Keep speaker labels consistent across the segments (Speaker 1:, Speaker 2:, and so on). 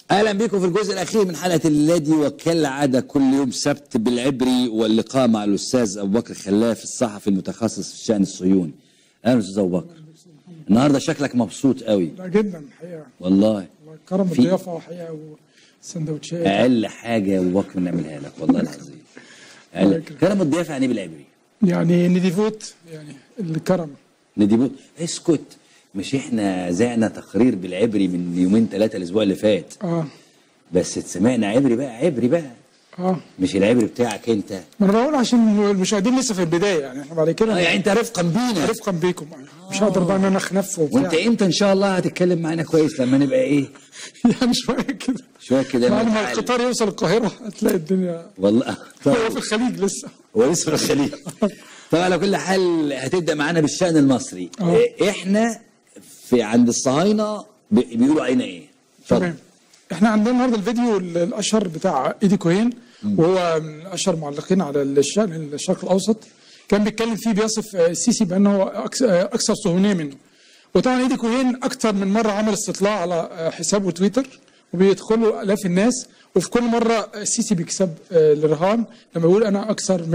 Speaker 1: اهلا بكم في الجزء الاخير من حلقه اللادي، وكالعاده كل يوم سبت بالعبري، واللقاء مع الاستاذ ابو بكر خلاف الصحفي المتخصص في الشان الصهيوني. اهلا استاذ ابو بكر. النهارده شكلك مبسوط قوي.
Speaker 2: لا جدا الحقيقه
Speaker 1: والله.
Speaker 2: كرم الضيافه وحقيقه وسندوتشات.
Speaker 1: اقل حاجه يا ابو بكر نعملها لك والله العظيم. كرم الضيافه يعني ايه بالعبري؟
Speaker 2: يعني نديفوت، يعني الكرم.
Speaker 1: نديفوت. اسكت، مش احنا زعنا تقرير بالعبري من يومين ثلاثه الاسبوع اللي فات؟ بس سمعنا عبري بقى. مش العبري بتاعك انت.
Speaker 2: ما انا بقول عشان المشاهدين لسه في البدايه، يعني احنا بعد كده
Speaker 1: يعني انت رفقا بينا.
Speaker 2: رفقا بيكم. مش هقدر بقى ان انا اخنف وبتاع.
Speaker 1: وانت امتى ان شاء الله هتتكلم معانا كويس؟ لما نبقى ايه؟
Speaker 2: يعني شويه كده
Speaker 1: بعد
Speaker 2: ما القطار يوصل القاهره هتلاقي الدنيا.
Speaker 1: والله
Speaker 2: هو في الخليج لسه.
Speaker 1: هو لسه في الخليج. طبعا على كل حال هتبدا معانا بالشان المصري. احنا في عند الصهاينه بيقولوا علينا ايه؟
Speaker 2: تمام. احنا عندنا النهارده الفيديو الاشهر بتاع ايدي كوهين، وهو من اشهر معلقين على الشرق الاوسط. كان بيتكلم فيه بيصف السيسي بانه اكثر صهيونيه منه. وطبعا ايدي كوهين اكثر من مره عمل استطلاع على حسابه تويتر، وبيدخلوا الاف الناس، وفي كل مره السيسي بيكسب الرهان لما يقول انا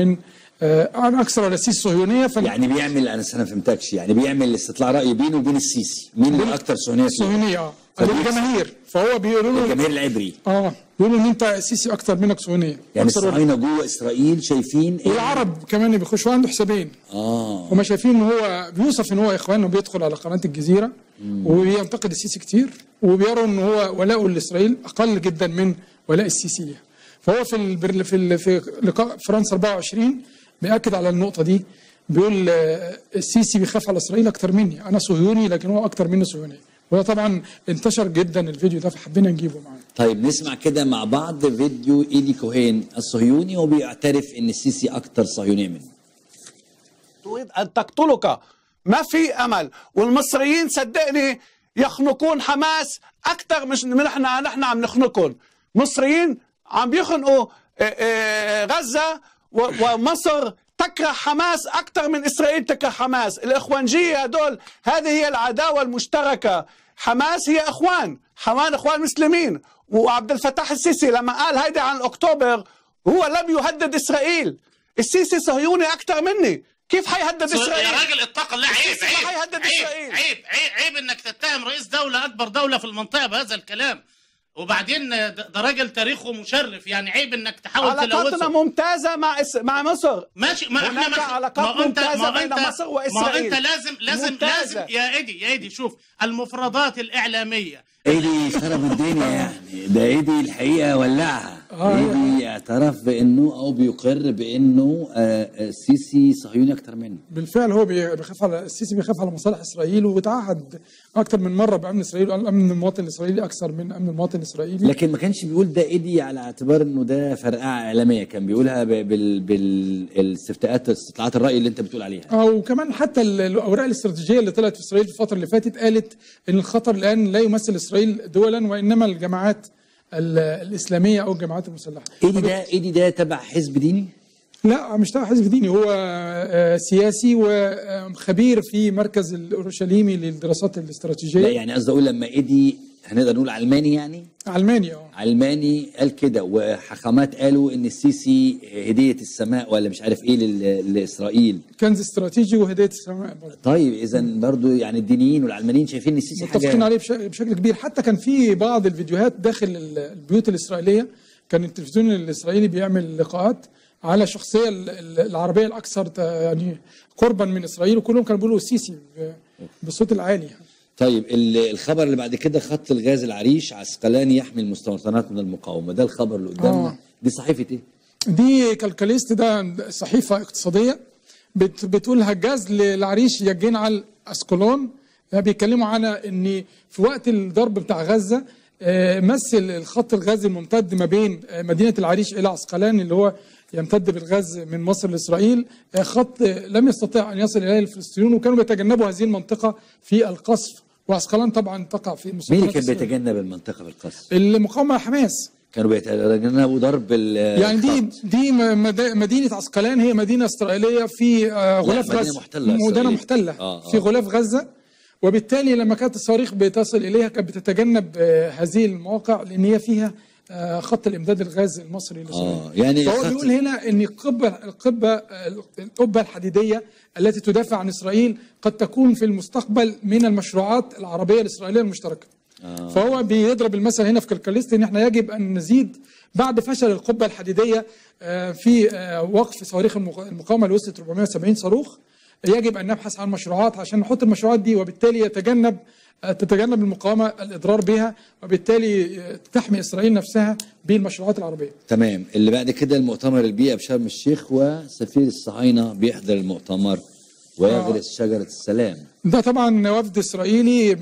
Speaker 2: اكثر ولا السيسي صهيونيه.
Speaker 1: يعني بيعمل، انا ما فهمتكش، يعني بيعمل استطلاع راي بينه وبين السيسي مين اللي اكثر صهيونيه؟
Speaker 2: الجماهير. فهو بيقولوا له
Speaker 1: الجماهير العبري
Speaker 2: بيقولوا ان انت السيسي اكتر منك صهيونيه.
Speaker 1: يعني الصهاينه جوه اسرائيل شايفين ايه؟
Speaker 2: والعرب كمان بيخشوا عنده حسابين. هم شايفين ان هو بيوصف ان هو اخوان، وبيدخل على قناه الجزيره وبينتقد السيسي كتير، وبيروا ان هو ولاؤه لاسرائيل اقل جدا من ولاء السيسي ليها. فهو في لقاء فرنسا 24 بيأكد على النقطه دي، بيقول السيسي بيخاف على اسرائيل اكتر مني، انا صهيوني لكن هو اكتر مني صهيونيه. وهو طبعا انتشر جدا الفيديو ده، فحبينا نجيبه معانا.
Speaker 1: طيب نسمع كده مع بعض فيديو ايدي كوهين الصهيوني، وبيعترف ان السيسي اكتر صهيونيه منه.
Speaker 3: تريد ان تقتلك، ما في امل. والمصريين صدقني يخنقون حماس اكثر من نحن عم نخنقهم. مصريين عم بيخنقوا غزه، ومصر تكره حماس أكثر من إسرائيل تكره حماس. الإخوانجية هدول، هذه هي العداوة المشتركة. حماس هي إخوان مسلمين. وعبد الفتاح السيسي لما قال هيدا عن أكتوبر هو لم يهدد إسرائيل. السيسي صهيوني أكثر مني، كيف حيهدد إسرائيل؟
Speaker 4: يا راجل اتق الله، عيب انك تتهم رئيس دولة أكبر دولة في المنطقة بهذا الكلام. وبعدين ده راجل تاريخه مشرف، يعني عيب انك تحاول تلوثه.
Speaker 3: علاقاتنا ممتازه مع مصر.
Speaker 4: ماشي، ما احنا
Speaker 3: علاقات ممتازه بين مصر واسرائيل.
Speaker 4: ما انت لازم يا ايدي شوف المفردات الاعلاميه.
Speaker 1: ايدي خرب الدنيا، يعني ده ايدي الحقيقه ولعها. ايدي اعترف بانه او بيقر بانه السيسي صهيوني اكتر منه.
Speaker 2: بالفعل هو بيخاف على السيسي، بيخاف على مصالح اسرائيل، وتعهد اكتر من مره بامن اسرائيل، وقال امن المواطن الاسرائيلي اكثر من امن المواطن الاسرائيلي.
Speaker 1: لكن ما كانش بيقول ده ايدي على اعتبار انه ده فرقعه اعلاميه، كان بيقولها بالاستطلاعات الراي اللي انت بتقول عليها.
Speaker 2: وكمان حتى الاوراق الاستراتيجيه اللي طلعت في اسرائيل في الفتره اللي فاتت قالت ان الخطر الان لا يمثل اسرائيل دولا، وانما الجماعات الاسلاميه او الجماعات المسلحه.
Speaker 1: ايدي ده تبع حزب ديني؟
Speaker 2: لا، مش تبع حزب ديني، هو سياسي وخبير في مركز الاورشليمي للدراسات الاستراتيجيه.
Speaker 1: لا يعني قصدي اقول لما ايدي هنقدر نقول علماني، يعني علماني قال كده، وحكامات قالوا ان السيسي هديه السماء ولا مش عارف ايه لاسرائيل،
Speaker 2: كنز استراتيجي وهديه السماء برضه.
Speaker 1: طيب اذا برضه يعني الدينيين والعلمانيين شايفين ان السيسي
Speaker 2: متفقين عليه بشكل كبير. حتى كان في بعض الفيديوهات داخل البيوت الاسرائيليه، كان التلفزيون الاسرائيلي بيعمل لقاءات على الشخصيه العربيه الاكثر يعني قربا من اسرائيل، وكلهم كانوا بيقولوا السيسي بالصوت العالي.
Speaker 1: طيب الخبر اللي بعد كده، خط الغاز العريش عسقلاني يحمي المستوطنات من المقاومه، ده الخبر اللي قدامنا. دي صحيفه ايه؟ دي
Speaker 2: كالكاليست، ده صحيفه اقتصاديه بتقول هجاز للعريش يجين على اسقلون. بيتكلموا على ان في وقت الضرب بتاع غزه مثل الخط الغازي الممتد ما بين مدينه العريش الى عسقلان، اللي هو يمتد بالغاز من مصر لاسرائيل، خط لم يستطيع ان يصل اليه الفلسطينيون، وكانوا بيتجنبوا هذه المنطقه في القصف. وعسقلان طبعا تقع في
Speaker 1: مين اللي كان بيتجنب المنطقه في القصف؟
Speaker 2: المقاومه حماس.
Speaker 1: كانوا بيتجنبوا ضرب
Speaker 2: يعني دي مدينه عسقلان هي مدينه اسرائيليه في غلاف غزه، مدينه محتله في غلاف غزه، وبالتالي لما كانت الصواريخ بتصل اليها كانت بتتجنب هذه المواقع لان هي فيها خط الامداد الغاز المصري لاسرائيل.
Speaker 1: يعني
Speaker 2: فهو بيقول هنا ان القبه الحديديه التي تدافع عن اسرائيل قد تكون في المستقبل من المشروعات العربيه الاسرائيليه المشتركه. فهو بيضرب المثل هنا في كالكاليست ان احنا يجب ان نزيد بعد فشل القبه الحديديه في وقف صواريخ المقاومه اللي وصلت 470 صاروخ، يجب ان نبحث عن مشروعات عشان نحط المشروعات دي، وبالتالي تتجنب المقاومه الاضرار بها، وبالتالي تحمي اسرائيل نفسها بالمشروعات العربيه.
Speaker 1: تمام. اللي بعد كده المؤتمر البيئة بشرم الشيخ، وسفير الصهاينة بيحضر المؤتمر ويغرس شجرة السلام.
Speaker 2: ده طبعا وفد اسرائيلي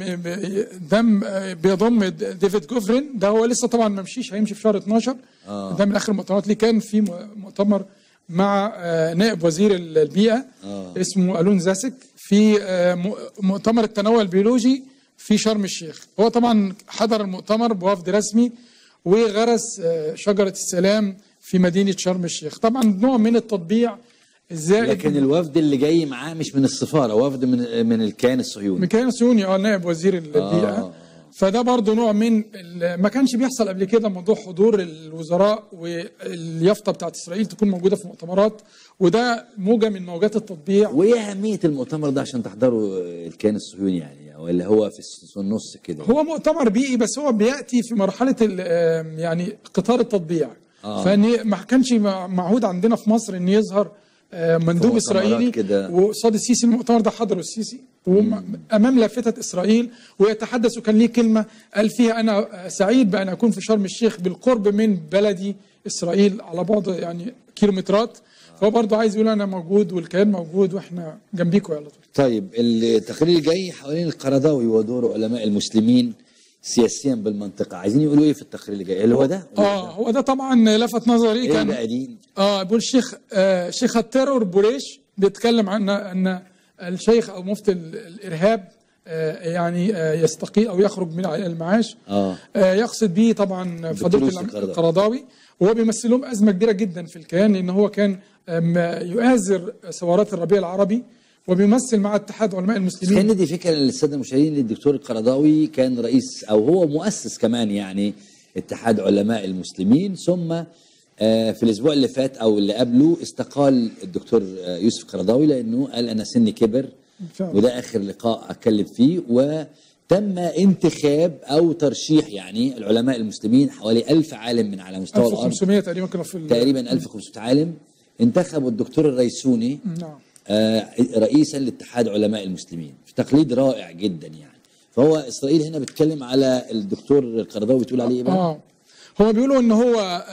Speaker 2: بيضم ديفيد جوفرين، ده هو لسه طبعا ما مشيش، هيمشي في شهر 12. ده من اخر المؤتمرات اللي كان في مؤتمر مع نائب وزير البيئة اسمه ألون زاسك في مؤتمر التنوع البيولوجي في شرم الشيخ. هو طبعا حضر المؤتمر بوفد رسمي وغرس شجرة السلام في مدينة شرم الشيخ. طبعا نوع من التطبيع الزائد.
Speaker 1: لكن الوفد اللي جاي معاه مش من السفارة، وفد من الكيان الصهيوني.
Speaker 2: من الكيان الصهيوني، نائب وزير البيئة. فده برضه نوع من ما كانش بيحصل قبل كده، موضوع حضور الوزراء واليافطه بتاعت اسرائيل تكون موجوده في مؤتمرات، وده موجه من موجات التطبيع.
Speaker 1: وايه اهميه المؤتمر ده عشان تحضروا الكيان الصهيوني يعني، ولا هو في النص كده؟
Speaker 2: هو مؤتمر بيئي بس هو بياتي في مرحله يعني قطار التطبيع. فان ما كانش معهود عندنا في مصر ان يظهر مندوب اسرائيلي وقصاد السيسي. المؤتمر ده حضره السيسي امام لافته اسرائيل ويتحدث، وكان ليه كلمه قال فيها انا سعيد بان اكون في شرم الشيخ بالقرب من بلدي اسرائيل على بعد يعني كيلومترات. فهو برضه عايز يقول انا موجود والكيان موجود واحنا جنبيكم يا لطيف.
Speaker 1: طيب التقرير الجاي حوالين القرضاوي ودور علماء المسلمين سياسيا بالمنطقه، عايزين يقولوا ايه في التقرير الجاي؟ اللي هو ده
Speaker 2: هو ده طبعا لفت نظري. كان
Speaker 1: قاعدين
Speaker 2: بيقول شيخ التيرور بوريش بيتكلم عن ان الشيخ او مفتي الارهاب يعني يستقيل او يخرج من المعاش. يقصد به طبعا فضيله القرضاوي، وهو بيمثل لهم ازمه كبيره جدا في الكيان، لان هو كان يؤازر ثورات الربيع العربي وبيمثل مع اتحاد علماء المسلمين.
Speaker 1: كان دي فكره للساده المشاهدين، الدكتور القرضاوي كان رئيس او هو مؤسس كمان يعني اتحاد علماء المسلمين، ثم في الاسبوع اللي فات او اللي قبله استقال الدكتور يوسف قرضاوي لانه قال انا سني كبر، وده اخر لقاء اتكلم فيه. وتم انتخاب او ترشيح يعني العلماء المسلمين حوالي 1000 عالم من على مستوى الارض،
Speaker 2: 1500 تقريبا كانوا في
Speaker 1: تقريبا 1500 عالم انتخبوا الدكتور الريسوني رئيسا لاتحاد علماء المسلمين، في تقليد رائع جدا يعني. فهو اسرائيل هنا بتتكلم على الدكتور القرضاوي، بتقول عليه ايه بقى؟
Speaker 2: هو بيقولوا ان هو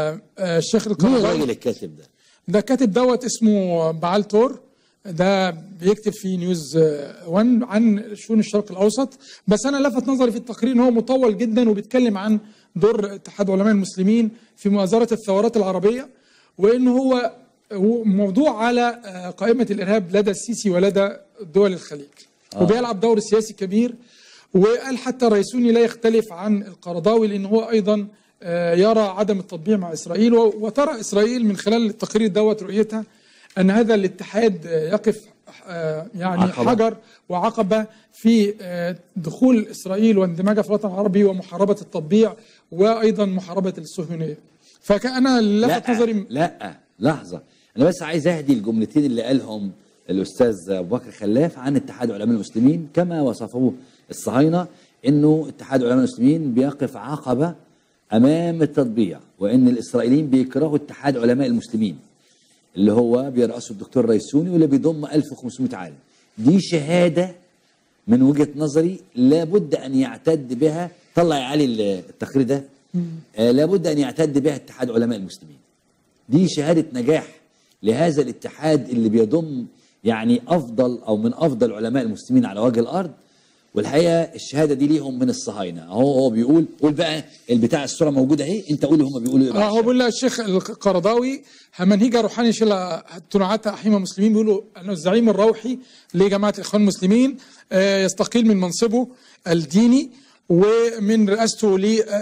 Speaker 2: الشيخ القرضاوي.
Speaker 1: مين الراجل الكاتب ده؟
Speaker 2: ده كاتب دوت اسمه بعال تور، ده بيكتب في نيوز 1 عن شؤون الشرق الاوسط. بس انا لفت نظري في التقرير ان هو مطول جدا وبيتكلم عن دور اتحاد علماء المسلمين في مؤازره الثورات العربيه، وان هو موضوع على قائمه الارهاب لدى السيسي ولدى دول الخليج، وبيلعب دور سياسي كبير. وقال حتى الريسوني لا يختلف عن القرضاوي لان هو ايضا يرى عدم التطبيع مع اسرائيل، وترى اسرائيل من خلال التقرير دوت رؤيتها ان هذا الاتحاد يقف يعني حجر وعقبه في دخول اسرائيل واندماجها في الوطن العربي ومحاربه التطبيع وايضا محاربه الصهيونيه. فكان لفت نظري.
Speaker 1: لا لحظه، انا بس عايز اهدي الجملتين اللي قالهم الاستاذ ابو بكر خلاف عن اتحاد علماء المسلمين كما وصفوه الصهاينه، انه اتحاد علماء المسلمين بيقف عقبه امام التطبيع، وان الاسرائيليين بيكرهوا اتحاد علماء المسلمين اللي هو بيرأسه الدكتور ريسوني واللي بيضم 1500 عالم. دي شهاده من وجهه نظري لابد ان يعتد بها، طلع يا علي التقرير ده، لابد ان يعتد بها اتحاد علماء المسلمين. دي شهاده نجاح لهذا الاتحاد اللي بيضم يعني افضل او من افضل علماء المسلمين على وجه الارض. والحقيقه الشهاده دي ليهم من الصهاينه. هو بيقول، قول بقى البتاع، الصوره موجوده اهي، انت قول هم بيقولوا ايه بقى.
Speaker 2: هو بيقول الشيخ القرضاوي همنهيجه روحاني شلا تنعات احيم المسلمين، بيقولوا انه الزعيم الروحي لجماعه الاخوان المسلمين يستقيل من منصبه الديني ومن رئاسته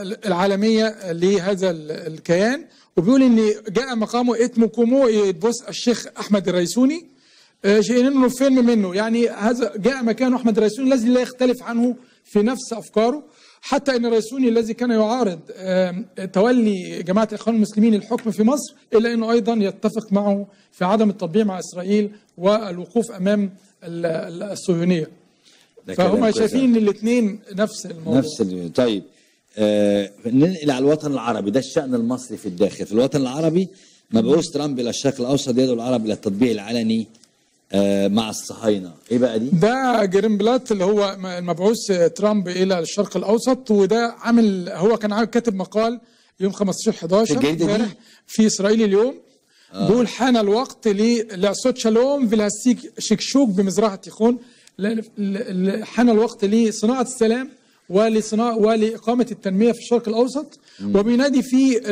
Speaker 2: العالميه لهذا الكيان، وبيقول ان جاء مقامه اتمكمو يتبص الشيخ احمد الريسوني شيئين انه فيلم منه، يعني هذا جاء مكانه احمد الريسوني الذي لا يختلف عنه في نفس افكاره، حتى ان الريسوني الذي كان يعارض تولي جماعه الاخوان المسلمين الحكم في مصر، الا انه ايضا يتفق معه في عدم التطبيع مع اسرائيل والوقوف امام الصهيونيه. فهم شايفين الاثنين نفس الموضوع.
Speaker 1: طيب ننقل على الوطن العربي، ده الشأن المصري في الداخل. في الوطن العربي مبعوث ترامب الى الشرق الاوسط يدعو العرب الى التطبيع العلني مع الصهاينه، ايه بقى دي؟
Speaker 2: ده جرينبلات اللي هو المبعوث ترامب الى الشرق الاوسط، وده هو كان كاتب مقال يوم 15/11 في اسرائيل اليوم، بيقول حان الوقت לעשות שלום ולהשיג شكشوك במזרח התיכון، حان الوقت لصناعه السلام ولإقامة التنمية في الشرق الأوسط، وبينادي في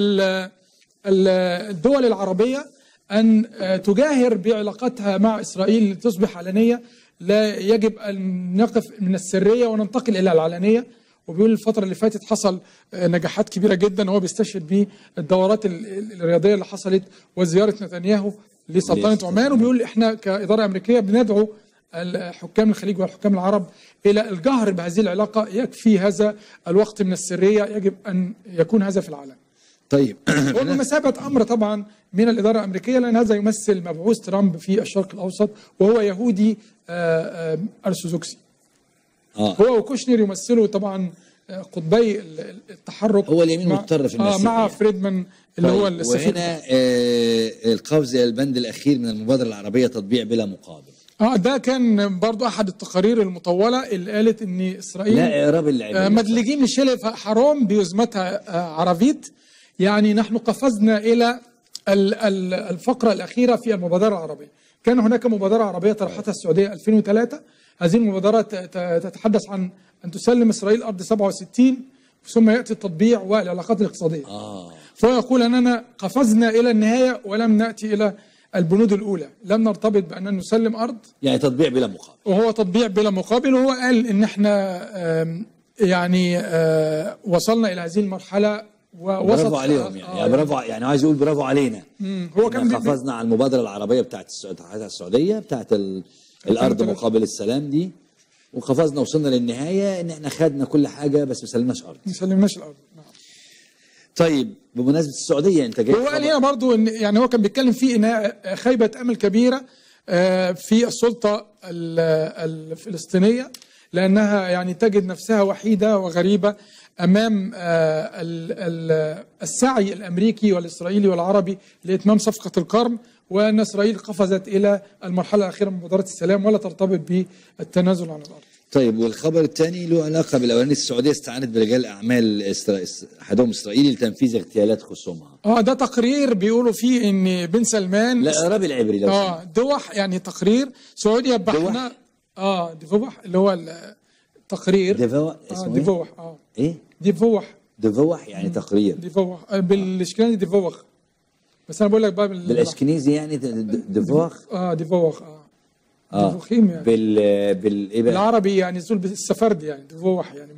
Speaker 2: الدول العربية أن تجاهر بعلاقتها مع إسرائيل لتصبح علنية، لا يجب أن نقف من السرية وننتقل إلى العلنية. وبيقول الفترة اللي فاتت حصل نجاحات كبيرة جدا، هو بيستشهد بالدورات الرياضية اللي حصلت وزيارة نتنياهو لسلطنة عمان، وبيقول إحنا كإدارة أمريكية بندعو الحكام الخليج والحكام العرب إلى الجهر بهذه العلاقة، يكفي هذا الوقت من السرية، يجب أن يكون هذا في العلن.
Speaker 1: طيب
Speaker 2: هو بمثابة أمر طبعا من الإدارة الأمريكية، لأن هذا يمثل مبعوث ترامب في الشرق الأوسط، وهو يهودي أرثوذكسي. هو وكوشنر يمثلوا طبعا قطبي التحرك،
Speaker 1: هو اليمين متطرف
Speaker 2: مع فريدمان اللي هو السفير.
Speaker 1: وهنا القفز إلى البند الأخير من المبادرة العربية، تطبيع بلا مقابل.
Speaker 2: ده كان برضو احد التقارير المطوله اللي قالت ان اسرائيل
Speaker 1: لا اعراب العبري
Speaker 2: مدلجين لشلف حرام بيزمتها عربيت، يعني نحن قفزنا الى الفقره الاخيره في المبادره العربيه. كان هناك مبادره عربيه طرحتها السعوديه 2003، هذه المبادره تتحدث عن ان تسلم اسرائيل ارض 67 ثم ياتي التطبيع والعلاقات الاقتصاديه. فهو يقول اننا قفزنا الى النهايه ولم ناتي الى البنود الأولى، لم نرتبط بأن نسلم أرض،
Speaker 1: يعني تطبيع بلا مقابل،
Speaker 2: وهو تطبيع بلا مقابل. وهو قال إن إحنا يعني وصلنا إلى هذه المرحلة ووسط
Speaker 1: برافو عليهم يعني برافو، يعني عايز يقول برافو علينا.
Speaker 2: هو كان
Speaker 1: قفزنا على المبادرة العربية بتاعت السعودية بتاعت الأرض مقابل السلام دي، وقفزنا وصلنا للنهاية إن إحنا خدنا كل حاجة بس ما سلمناش أرض.
Speaker 2: ما سلمناش الأرض.
Speaker 1: طيي بمناسبة السعودية أنت جاي،
Speaker 2: هو قال هنا برضو إن يعني هو كان بيتكلم فيه إنها خيبة أمل كبيرة في السلطة الفلسطينية، لأنها يعني تجد نفسها وحيدة وغريبة أمام السعي الأمريكي والإسرائيلي والعربي لإتمام صفقة القرم، وأن إسرائيل قفزت إلى المرحلة الأخيرة من مبادرة السلام ولا ترتبط بالتنازل عن الأرض.
Speaker 1: طيب والخبر الثاني له علاقة بالأولاني، السعودية استعانت برجال أعمال أحدهم إسرائيلي لتنفيذ اغتيالات خصومها.
Speaker 2: ده تقرير بيقولوا فيه إن بن سلمان،
Speaker 1: لا إعراب العبري لو
Speaker 2: دوح، يعني تقرير سعودية بحنا ديفوح اللي هو التقرير
Speaker 1: ديفوح اسمه
Speaker 2: ديفوح
Speaker 1: إيه؟ ديفوح يعني تقرير
Speaker 2: ديفوح بالإشكالي ديفوح، بس أنا بقول لك بقى
Speaker 1: بالإشكنيزي يعني ديفوح
Speaker 2: ديفوح ديفوخيم يعني
Speaker 1: إيه بقى؟
Speaker 2: بالعربي يعني زول بالسفردي يعني ديفوح يعني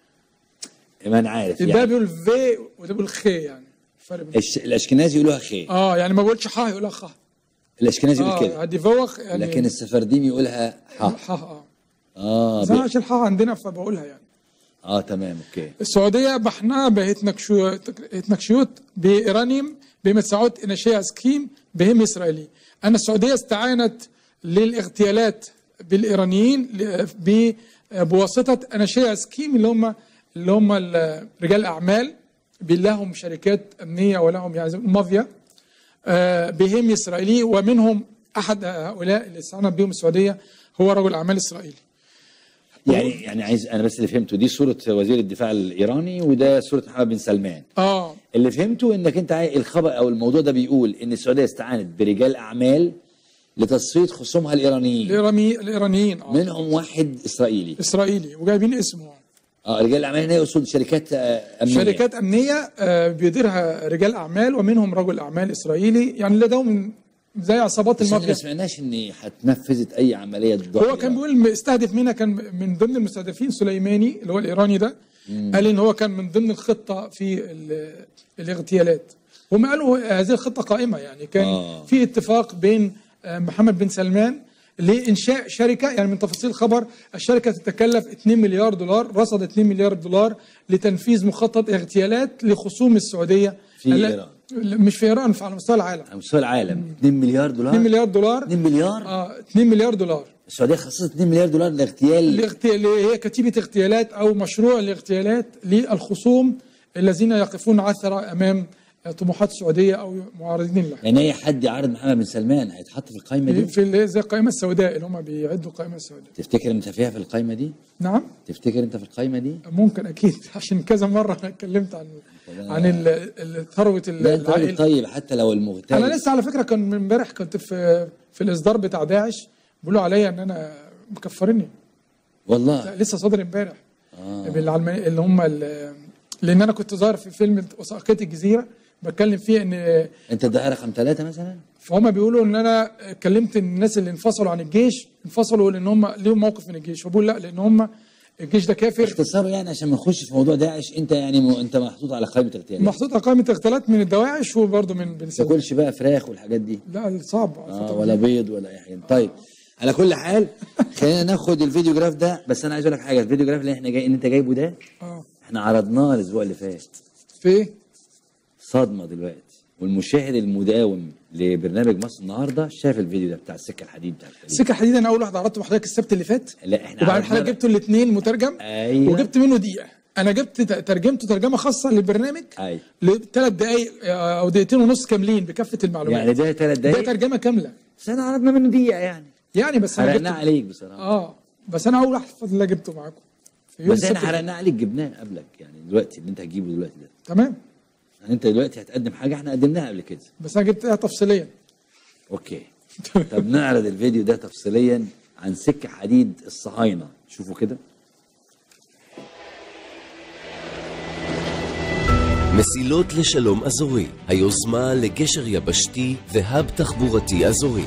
Speaker 1: ما أنا عارف
Speaker 2: يعني ده بيقول في وده بيقول خي، يعني فرق
Speaker 1: الأشكنازي يقولوها خي
Speaker 2: يعني ما بقولش حا يقولها خا،
Speaker 1: الأشكنازي يقول كده
Speaker 2: ديفوخ يعني،
Speaker 1: لكن السفرديم يقولها حا
Speaker 2: بس أنا عشان حا عندنا فبقولها يعني
Speaker 1: تمام اوكي.
Speaker 2: السعودية بحنا בהתנגשויות באיראנים באמצעות אנשי הסכים בהם ישראלי. أن السعودية استعانت للاغتيالات بالإيرانيين بواسطة أناشئة سكيم اللي هم رجال أعمال لهم شركات أمنية ولهم يعني مافيا بهم إسرائيلي، ومنهم أحد هؤلاء اللي استعانت بهم السعودية هو رجل أعمال إسرائيلي.
Speaker 1: يعني عايز انا بس اللي فهمته دي صوره وزير الدفاع الايراني وده صوره محمد بن سلمان. اللي فهمته انك انت الخبر او الموضوع ده بيقول ان السعوديه استعانت برجال اعمال لتصفيه خصومها
Speaker 2: الايرانيين
Speaker 1: منهم واحد اسرائيلي
Speaker 2: وجايبين اسمه.
Speaker 1: رجال الاعمال هنا يقصد شركات
Speaker 2: امنيه بيديرها رجال اعمال، ومنهم رجل اعمال اسرائيلي يعني لديهم زي عصابات المافيا.
Speaker 1: ما سمعناش ان هتنفذت اي عمليه ضد
Speaker 2: هو كان بيقول استهدف منها، كان من ضمن المستهدفين سليماني اللي هو الايراني ده. قال ان هو كان من ضمن الخطه في الاغتيالات، هم قالوا هذه الخطه قائمه، يعني كان في اتفاق بين محمد بن سلمان لإنشاء شركة. يعني من تفاصيل الخبر الشركة تتكلف 2 مليار دولار، رصد 2 مليار دولار لتنفيذ مخطط اغتيالات لخصوم السعودية
Speaker 1: في إيران.
Speaker 2: مش في إيران، على مستوى العالم.
Speaker 1: على مستوى العالم 2 مليار دولار.
Speaker 2: 2 مليار دولار.
Speaker 1: 2 مليار؟
Speaker 2: 2 مليار دولار.
Speaker 1: السعودية خصصت 2 مليار دولار لاغتيال
Speaker 2: هي كتيبة اغتيالات أو مشروع الاغتيالات للخصوم الذين يقفون عثرة أمام طموحات السعودية أو معارضين لها.
Speaker 1: يعني أي حد يعارض محمد بن سلمان هيتحط في القائمة دي؟
Speaker 2: في زي القائمة السوداء اللي هم بيعدوا القائمة السوداء.
Speaker 1: تفتكر أنت فيها في القائمة دي؟
Speaker 2: نعم؟
Speaker 1: تفتكر أنت في القائمة دي؟
Speaker 2: ممكن أكيد، عشان كذا مرة أنا اتكلمت عن ثروة العائلة.
Speaker 1: طيب حتى لو المغتال.
Speaker 2: أنا لسه على فكرة كان من امبارح كنت في الإصدار بتاع داعش بيقولوا عليا إن أنا مكفرني.
Speaker 1: والله
Speaker 2: لسه صادر امبارح. اللي هم لان انا كنت ظاهر في فيلم وثائقية الجزيرة بتكلم فيه ان
Speaker 1: انت الداعية رقم 3 مثلا.
Speaker 2: فهم بيقولوا ان انا كلمت الناس اللي انفصلوا عن الجيش، انفصلوا لان هم ليهم موقف من الجيش، فبقول لا لان هم الجيش ده كافر.
Speaker 1: اختصاره يعني عشان ما نخش في موضوع داعش، انت يعني انت محطوط على قائمة اغتيالات.
Speaker 2: محطوط على قائمة اغتيالات من الدواعش وبرضه من
Speaker 1: ما تاكلش بقى فراخ والحاجات دي.
Speaker 2: لا صعب.
Speaker 1: ولا بيض ولا اي حاجه. طيب على كل حال خلينا ناخد الفيديو جراف ده. بس انا عايز اقول لك حاجه، الفيديو جراف اللي احنا ان انت جايبه ده احنا عرضناه الاسبوع اللي فات
Speaker 2: في
Speaker 1: صدمه دلوقتي، والمشاهد المداوم لبرنامج مصر النهارده شاف الفيديو ده بتاع السكه الحديد بتاع
Speaker 2: السكه الحديد. انا اول واحد عرضته بحضرتك السبت اللي فات.
Speaker 1: لا احنا
Speaker 2: وبعد الحلقه جبته الاثنين مترجم.
Speaker 1: أيوة.
Speaker 2: وجبت منه دقيقه. انا جبت ترجمته ترجمه خاصه للبرنامج.
Speaker 1: ايوه
Speaker 2: ل3 دقائق او دقيقتين ونص كاملين بكافه المعلومات.
Speaker 1: يعني ده 3 دقائق.
Speaker 2: ده ترجمه كامله.
Speaker 1: بس انا عرضنا منه دقيقه يعني
Speaker 2: بس انا
Speaker 1: حرقناه عليك بصراحه.
Speaker 2: بس انا اول واحد اللي جبته معاكم.
Speaker 1: بس احنا حرقناه عليك، جبناه قبلك يعني دلوقتي اللي انت هتجيبه دلوقتي ده.
Speaker 2: تمام.
Speaker 1: يعني انت دلوقتي هتقدم حاجه احنا قدمناها قبل كده.
Speaker 2: بس انا جبتها تفصيليا.
Speaker 1: اوكي. طب نعرض الفيديو ده תפסילيا عن سكة حديد الصهاينة. شوفوا كده.
Speaker 5: מסילות לשלום אזורי, היוזמה לגשר יבשתי והאב תחבורתי אזורי.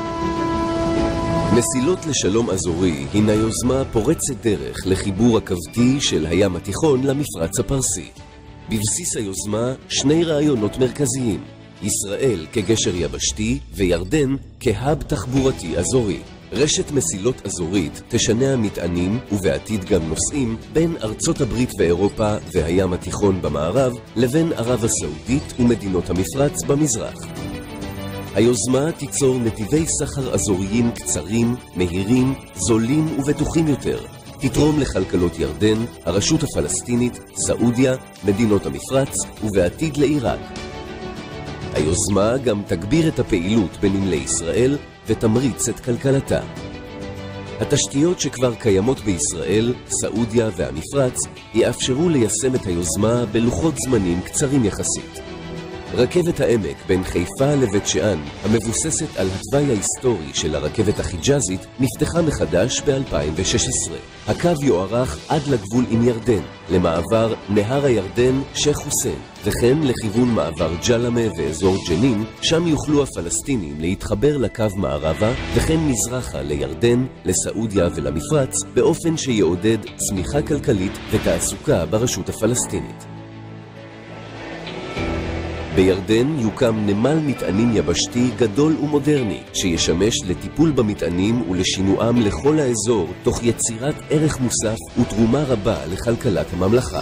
Speaker 5: מסילות לשלום אזורי הינה יוזמה פורצת דרך לחיבור הקוותי של הים התיכון למפרץ הפרסי. בבסיס היוזמה שני רעיונות מרכזיים, ישראל כגשר יבשתי וירדן כהאב תחבורתי אזורי. רשת מסילות אזורית תשנע מטענים ובעתיד גם נוסעים בין ארצות הברית ואירופה והים התיכון במערב לבין ערב הסעודית ומדינות המפרץ במזרח. היוזמה תיצור נתיבי סחר אזוריים קצרים, מהירים, זולים ובטוחים יותר. תתרום לכלכלות ירדן, הרשות הפלסטינית, סעודיה, מדינות המפרץ ובעתיד לעיראק. היוזמה גם תגביר את הפעילות בנמלי ישראל ותמריץ את כלכלתה. התשתיות שכבר קיימות בישראל, סעודיה והמפרץ יאפשרו ליישם את היוזמה בלוחות זמנים קצרים יחסית. רכבת העמק בין חיפה לבית שאן, המבוססת על התוואי ההיסטורי של הרכבת החיג'אזית, נפתחה מחדש ב-2016. הקו יוארך עד לגבול עם ירדן, למעבר נהר הירדן שייח חוסיין, וכן לכיוון מעבר ג'למה ואזור ג'נין, שם יוכלו הפלסטינים להתחבר לקו מערבה, וכן מזרחה לירדן, לסעודיה ולמפרץ, באופן שיעודד צמיחה כלכלית ותעסוקה ברשות הפלסטינית. בירדן יוקם נמל מטענים יבשתי גדול ומודרני, שישמש לטיפול במטענים ולשינועם לכל האזור, תוך יצירת ערך מוסף ותרומה רבה לכלכלת הממלכה.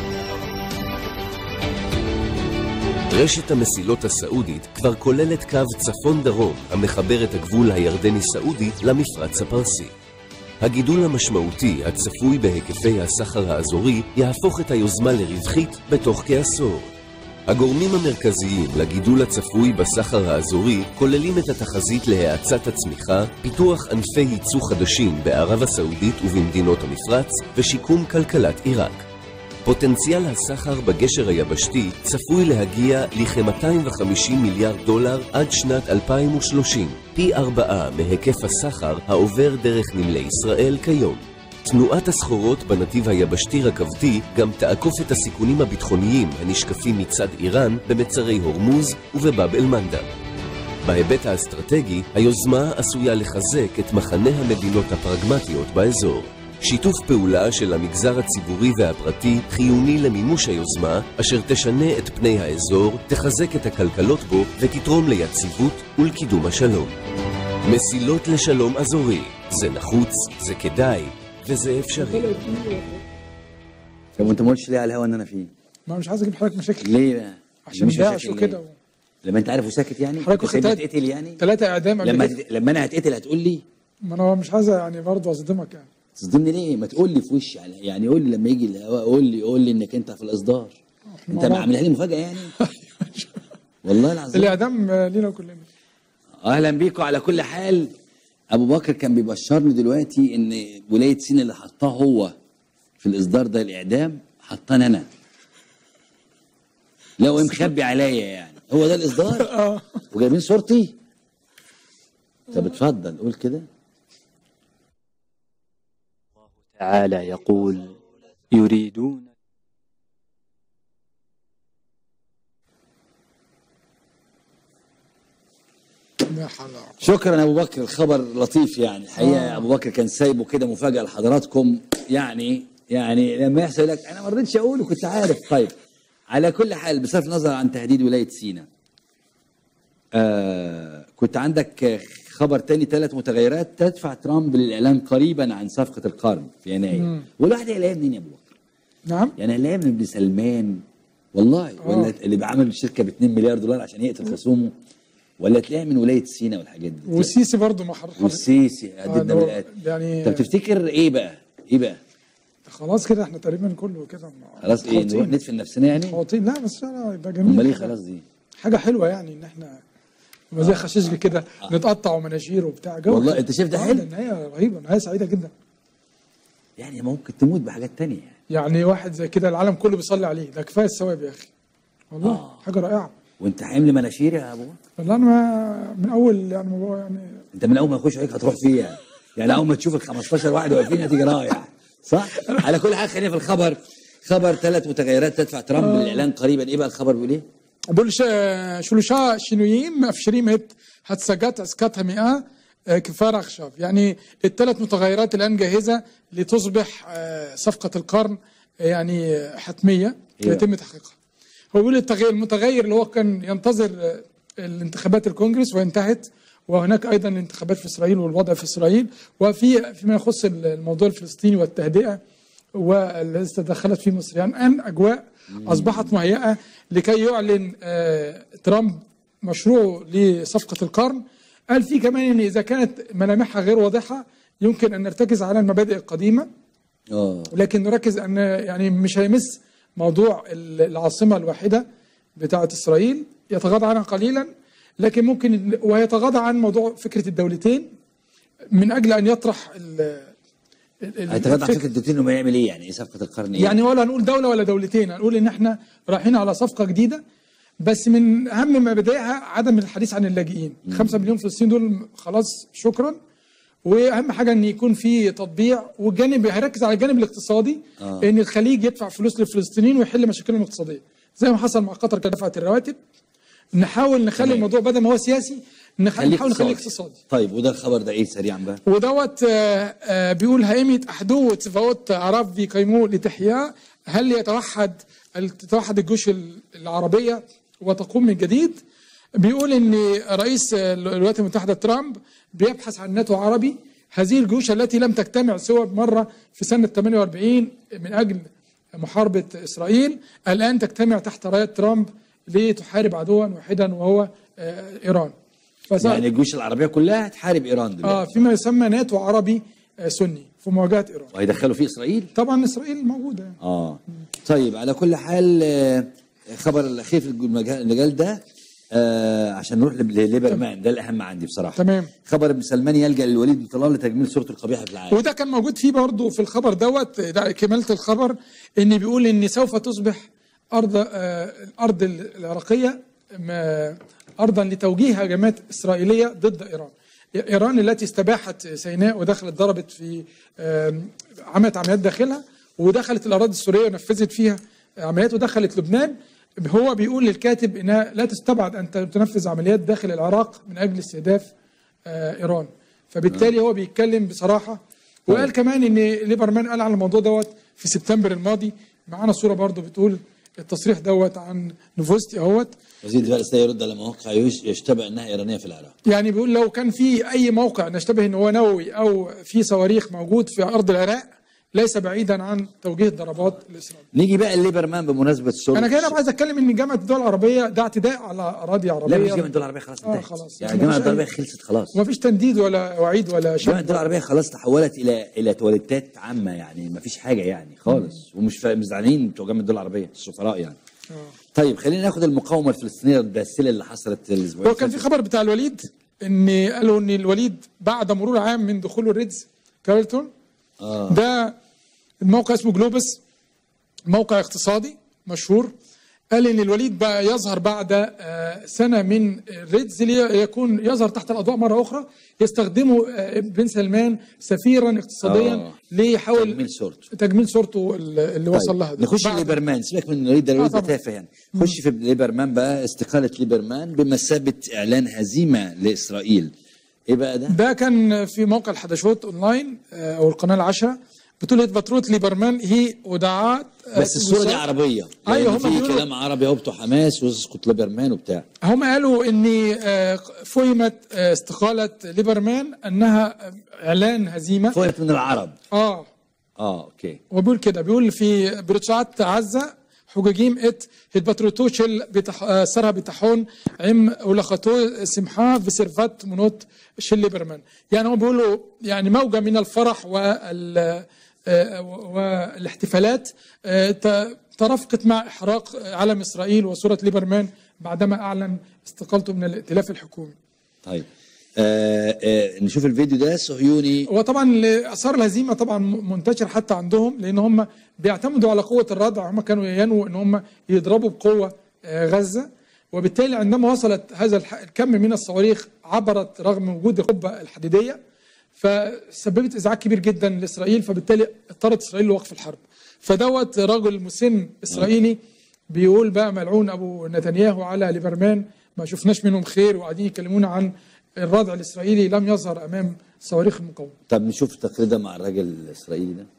Speaker 5: רשת המסילות הסעודית כבר כוללת קו צפון-דרום, המחבר את הגבול הירדני-סעודי למפרץ הפרסי. הגידול המשמעותי הצפוי בהיקפי הסחר האזורי יהפוך את היוזמה לרווחית בתוך כעשור. הגורמים המרכזיים לגידול הצפוי בסחר האזורי כוללים את התחזית להאצת הצמיחה, פיתוח ענפי ייצוא חדשים בערב הסעודית ובמדינות המפרץ, ושיקום כלכלת עיראק. פוטנציאל הסחר בגשר היבשתי צפוי להגיע לכ-$250 מיליארד עד שנת 2030, פי 4 מהיקף הסחר העובר דרך נמלי ישראל כיום. תנועת הסחורות בנתיב היבשתי רכבתי גם תעקוף את הסיכונים הביטחוניים הנשקפים מצד איראן במצרי הורמוז ובבאב אל-מנדב. בהיבט האסטרטגי, היוזמה עשויה לחזק את מחנה המדינות הפרגמטיות באזור. שיתוף פעולה של המגזר הציבורי והפרטי חיוני למימוש היוזמה, אשר תשנה את פני האזור, תחזק את הכלכלות בו ותתרום ליציבות ולקידום השלום. מסילות לשלום אזורי, זה נחוץ, זה כדאי, וזה אפשרי.
Speaker 1: طب وانت ما قلتش ليه على الهوا ان انا فيه؟
Speaker 2: ما مش عايز اجيب حضرتك مشاكل
Speaker 1: ليه بقى؟
Speaker 2: عشان
Speaker 1: مش
Speaker 2: داعش
Speaker 1: مشاكل
Speaker 2: وكده.
Speaker 1: ليه؟ لما انت عارف وساكت يعني؟
Speaker 2: حضرتك
Speaker 1: انت سايبني
Speaker 2: واخد
Speaker 1: اتقتل يعني؟
Speaker 2: 3 اعدام قبل
Speaker 1: لما
Speaker 2: كده.
Speaker 1: لما انا هتقتل هتقول لي؟
Speaker 2: ما انا مش عايز يعني برضه اصدمك يعني.
Speaker 1: تصدمني ليه؟ ما تقول لي في وشي يعني قول لي لما يجي الهواء قول لي انك انت في الاصدار. انت عاملها لي مفاجاه يعني؟ والله العظيم.
Speaker 2: الاعدام لينا كلنا.
Speaker 1: اهلا بيكم. على كل حال ابو بكر كان بيبشرني دلوقتي ان ولايه سينا اللي حطاه هو في الاصدار ده الاعدام حطاني انا. لا هو مخبي عليا يعني. هو ده الاصدار؟ وجايبين صورتي؟ طب اتفضل قول كده.
Speaker 6: الله تعالى يقول يريدون.
Speaker 1: شكرا ابو بكر. الخبر لطيف يعني الحقيقه. ابو بكر كان سايبه كده مفاجاه لحضراتكم يعني لما يحصل لك انا ما رضيتش اقول وكنت عارف. طيب على كل حال بصرف النظر عن تهديد ولايه سينا كنت عندك خبر تاني 3 متغيرات تدفع ترامب للاعلان قريبا عن صفقه القرن في يناير. والواحد هيلاقيها منين يا ابو بكر؟
Speaker 2: نعم
Speaker 1: يعني هيلاقيها من ابن سلمان والله ولا اللي بيعمل الشركه ب 2 مليار دولار عشان يقتل خصومه، ولا تلاقيها من ولايه سينا والحاجات دي؟
Speaker 2: والسيسي برضه
Speaker 1: والسيسي هددنا بالقتل
Speaker 2: يعني.
Speaker 1: طب تفتكر ايه بقى؟
Speaker 2: خلاص كده احنا تقريبا كله كده
Speaker 1: خلاص ايه نروح ندفن نفسنا يعني؟
Speaker 2: خاطين. لا بس ده جميل.
Speaker 1: امال ايه خلاص دي؟
Speaker 2: حاجه حلوه يعني ان احنا زي خشيشجي كده نتقطع ومناشير وبتاع جو.
Speaker 1: والله انت شايف ده حلو؟
Speaker 2: النهايه رهيبه، نهايه سعيده جدا.
Speaker 1: يعني ممكن تموت بحاجات تانية
Speaker 2: يعني واحد زي كده العالم كله بيصلي عليه، ده كفايه الثواب يا اخي والله. حاجه رائعه.
Speaker 1: وانت حامل مناشير يا ابو؟
Speaker 2: والله انا من اول يعني
Speaker 1: انت من اول ما يخش عليك هتروح فيه يعني اول ما تشوف ال 15 واحد واقفين هتيجي رايح صح؟ على كل حال خلينا في الخبر. خبر 3 متغيرات تدفع ترامب للاعلان قريبا. ايه بقى الخبر بيقول ايه؟
Speaker 2: بيقول שלושה שינויים מאפשרים את הצגת עסקת המאה كفار עכשיו. يعني ال3 متغيرات الان جاهزه لتصبح صفقه القرن يعني حتميه يتم تحقيقها. هو بيقول المتغير اللي هو كان ينتظر الانتخابات الكونغرس وانتهت، وهناك ايضا الانتخابات في اسرائيل والوضع في اسرائيل، فيما يخص الموضوع الفلسطيني والتهدئه والتي تدخلت فيه مصر. يعني الان اجواء اصبحت مهيئه لكي يعلن ترامب مشروعه لصفقه القرن. قال فيه كمان ان اذا كانت ملامحها غير واضحه يمكن ان نرتكز على المبادئ القديمه، لكن نركز ان يعني مش هيمس موضوع العاصمه الواحده بتاعه اسرائيل، يتغاضى عنها قليلا، لكن ممكن ويتغاضى عن موضوع فكره الدولتين من اجل ان يطرح
Speaker 1: هيتغاضى عن فكره الدولتين. انه يعمل ايه يعني؟ ايه صفقه القرن؟
Speaker 2: يعني ولا هنقول دوله ولا دولتين، هنقول ان احنا رايحين على صفقه جديده، بس من اهم مبادئها عدم الحديث عن اللاجئين. 5 مليون فلسطيني دول خلاص شكرا. واهم حاجه ان يكون في تطبيع، والجانب هيركز على الجانب الاقتصادي ان الخليج يدفع فلوس للفلسطينيين ويحل مشاكلهم الاقتصاديه زي ما حصل مع قطر كده دفعت الرواتب. نحاول نخلي الموضوع بدل ما هو سياسي نحاول نخليه اقتصادي.
Speaker 1: طيب وده الخبر ده ايه سريعا بقى؟
Speaker 2: ودوت بيقول هيئه احدو צבאות عرب ויקיימו לתחייה. هل تتوحد الجيوش العربيه وتقوم من جديد؟ بيقول ان رئيس الولايات المتحده ترامب بيبحث عن ناتو عربي. هذه الجيوش التي لم تجتمع سوى مرة في سنة 48 من أجل محاربة إسرائيل الآن تجتمع تحت راية ترامب لتحارب عدوا واحدا وهو إيران.
Speaker 1: يعني الجيوش العربية كلها هتحارب إيران دلوقتي.
Speaker 2: فيما يسمى ناتو عربي سني في مواجهة إيران.
Speaker 1: وهيدخلوا فيه إسرائيل؟
Speaker 2: طبعا إسرائيل موجودة يعني.
Speaker 1: طيب على كل حال خبر الأخير في المجال ده عشان نروح لليبرمان ده الأهم عندي بصراحة.
Speaker 2: تمام.
Speaker 1: خبر ابن سلمان يلجأ للوليد بن طلال لتجميل صورته القبيحة في العالم.
Speaker 2: وده كان موجود فيه برضه في الخبر دوت. كمالة الخبر إن بيقول إن سوف تصبح الأرض العراقية أرضا لتوجيه هجمات إسرائيلية ضد إيران. إيران التي استباحت سيناء ودخلت ضربت في عملت عمليات داخلها، ودخلت الأراضي السورية ونفذت فيها عمليات، ودخلت لبنان. هو بيقول للكاتب انها لا تستبعد ان تنفذ عمليات داخل العراق من اجل استهداف ايران. فبالتالي هو بيتكلم بصراحه. وقال كمان ان ليبرمان قال على الموضوع دوت في سبتمبر الماضي. معانا صوره برضو بتقول التصريح دوت عن نوفوستي اهوت.
Speaker 1: وزير الدفاع الاسرائيلي يرد على مواقع يشتبه انها ايرانيه في العراق.
Speaker 2: يعني بيقول لو كان في اي موقع نشتبه ان هو نووي او في صواريخ موجود في ارض العراق ليس بعيدا عن توجيه الضربات لاسرائيل.
Speaker 1: نيجي بقى لليبرمان بمناسبه سوريا.
Speaker 2: انا كده عايز اتكلم ان جامعه الدول العربيه ده اعتداء على اراضي عربيه.
Speaker 1: لا مش جامعه الدول العربيه خلاص انتهت.
Speaker 2: خلاص
Speaker 1: يعني جامعه الدول العربيه خلصت خلاص.
Speaker 2: ومفيش تنديد ولا وعيد ولا شك.
Speaker 1: جامعه الدول العربيه خلاص تحولت الى تواليتات عامه، يعني مفيش حاجه يعني خالص. ومش زعلانين بتوع جامعه الدول العربيه السفراء يعني. طيب خلينا ناخد المقاومه الفلسطينيه الباسله اللي حصلت الاسبوع.
Speaker 2: هو كان في خبر بتاع الوليد ان قالوا ان الوليد بعد مرور عام من دخوله الريدز كارلتون ده الموقع اسمه جلوبس، موقع اقتصادي مشهور، قال ان الوليد بقى يظهر بعد سنه من الريدز ليكون يظهر تحت الاضواء مره اخرى، يستخدمه بن سلمان سفيرا اقتصاديا ليحاول تجميل صورته اللي وصل لها.
Speaker 1: نخش في ليبرمان، سيبك من الوليد ده، الوليد ده تافه يعني. خش في ليبرمان بقى، استقاله ليبرمان بمثابه اعلان هزيمه لاسرائيل. ايه بقى ده؟
Speaker 2: ده كان في موقع الحداشوت اونلاين او القناه العشرة، بتقول اتبتروت ليبرمان هي ودعات.
Speaker 1: بس الصوره دي عربيه.
Speaker 2: ايوه،
Speaker 1: هم في كلام عربي اهو بتوع حماس واسقط ليبرمان وبتاع.
Speaker 2: هم قالوا ان فهمت استقاله ليبرمان انها اعلان هزيمه.
Speaker 1: فهمت من العرب. اوكي.
Speaker 2: وبيقول كده، بيقول في برצועת عزه חוגגים את התבטרותו של שר הביטחון עם הולכתו שמחה ושרפת תמונות של ליברמן. يعني هم بيقولوا يعني موجة من الفرح والاحتفالات ترافقت مع إحراق علم إسرائيل وصورة ليبرمان بعدما أعلن استقالته من الائتلاف الحكومي.
Speaker 1: طيب نشوف الفيديو ده صهيوني.
Speaker 2: وطبعا اثار الهزيمه طبعا منتشر حتى عندهم، لان هم بيعتمدوا على قوه الردع. هم كانوا ينووا ان هم يضربوا بقوه غزه، وبالتالي عندما وصلت هذا الكم من الصواريخ عبرت رغم وجود القبه الحديديه، فسببت ازعاج كبير جدا لاسرائيل، فبالتالي اضطرت اسرائيل لوقف الحرب. فدوت رجل مسن اسرائيلي بيقول بقى ملعون ابو نتنياهو على ليبرمان، ما شفناش منهم خير، وقاعدين يكلمونا عن الردع الإسرائيلي لم يظهر أمام صواريخ المقاومة.
Speaker 1: طب نشوف التقرير ده مع الراجل الإسرائيلي ده.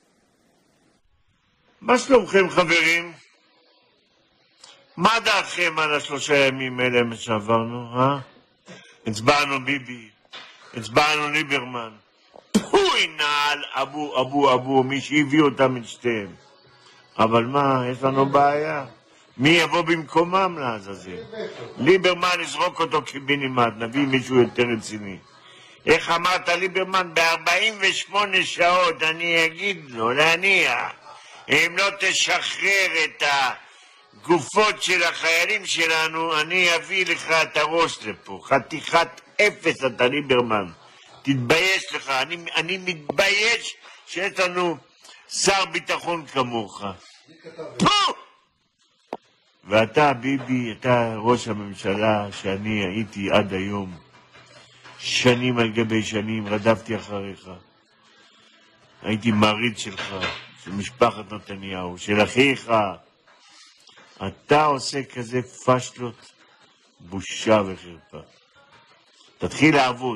Speaker 7: מה שלומכם חברים? מה דעתכם על 3 ימים האלה שעברנו, הצבענו ביבי, הצבענו ליברמן. פוי נעל אבו, מי שהביא אותם את שתיהם. אבל מה, יש לנו בעיה. מי יבוא במקומם לעזאזל? ליברמן יזרוק אותו קיבינימט, נביא מישהו יותר רציני. איך אמרת ליברמן? ב-48 שעות אני אגיד לו להניח, אם לא תשחרר את הגופות של החיילים שלנו, אני אביא לך את הראש לפה. חתיכת אפס אתה ליברמן, תתבייש לך. אני מתבייש שיש לנו שר ביטחון כמוך. ואתה ביבי, אתה ראש הממשלה שאני הייתי עד היום, שנים על גבי שנים רדפתי אחריך, הייתי מעריץ שלך, של משפחת נתניהו, של אחיך. אתה עושה כזה פשלות, בושה וחרפה. תתחיל לעבוד.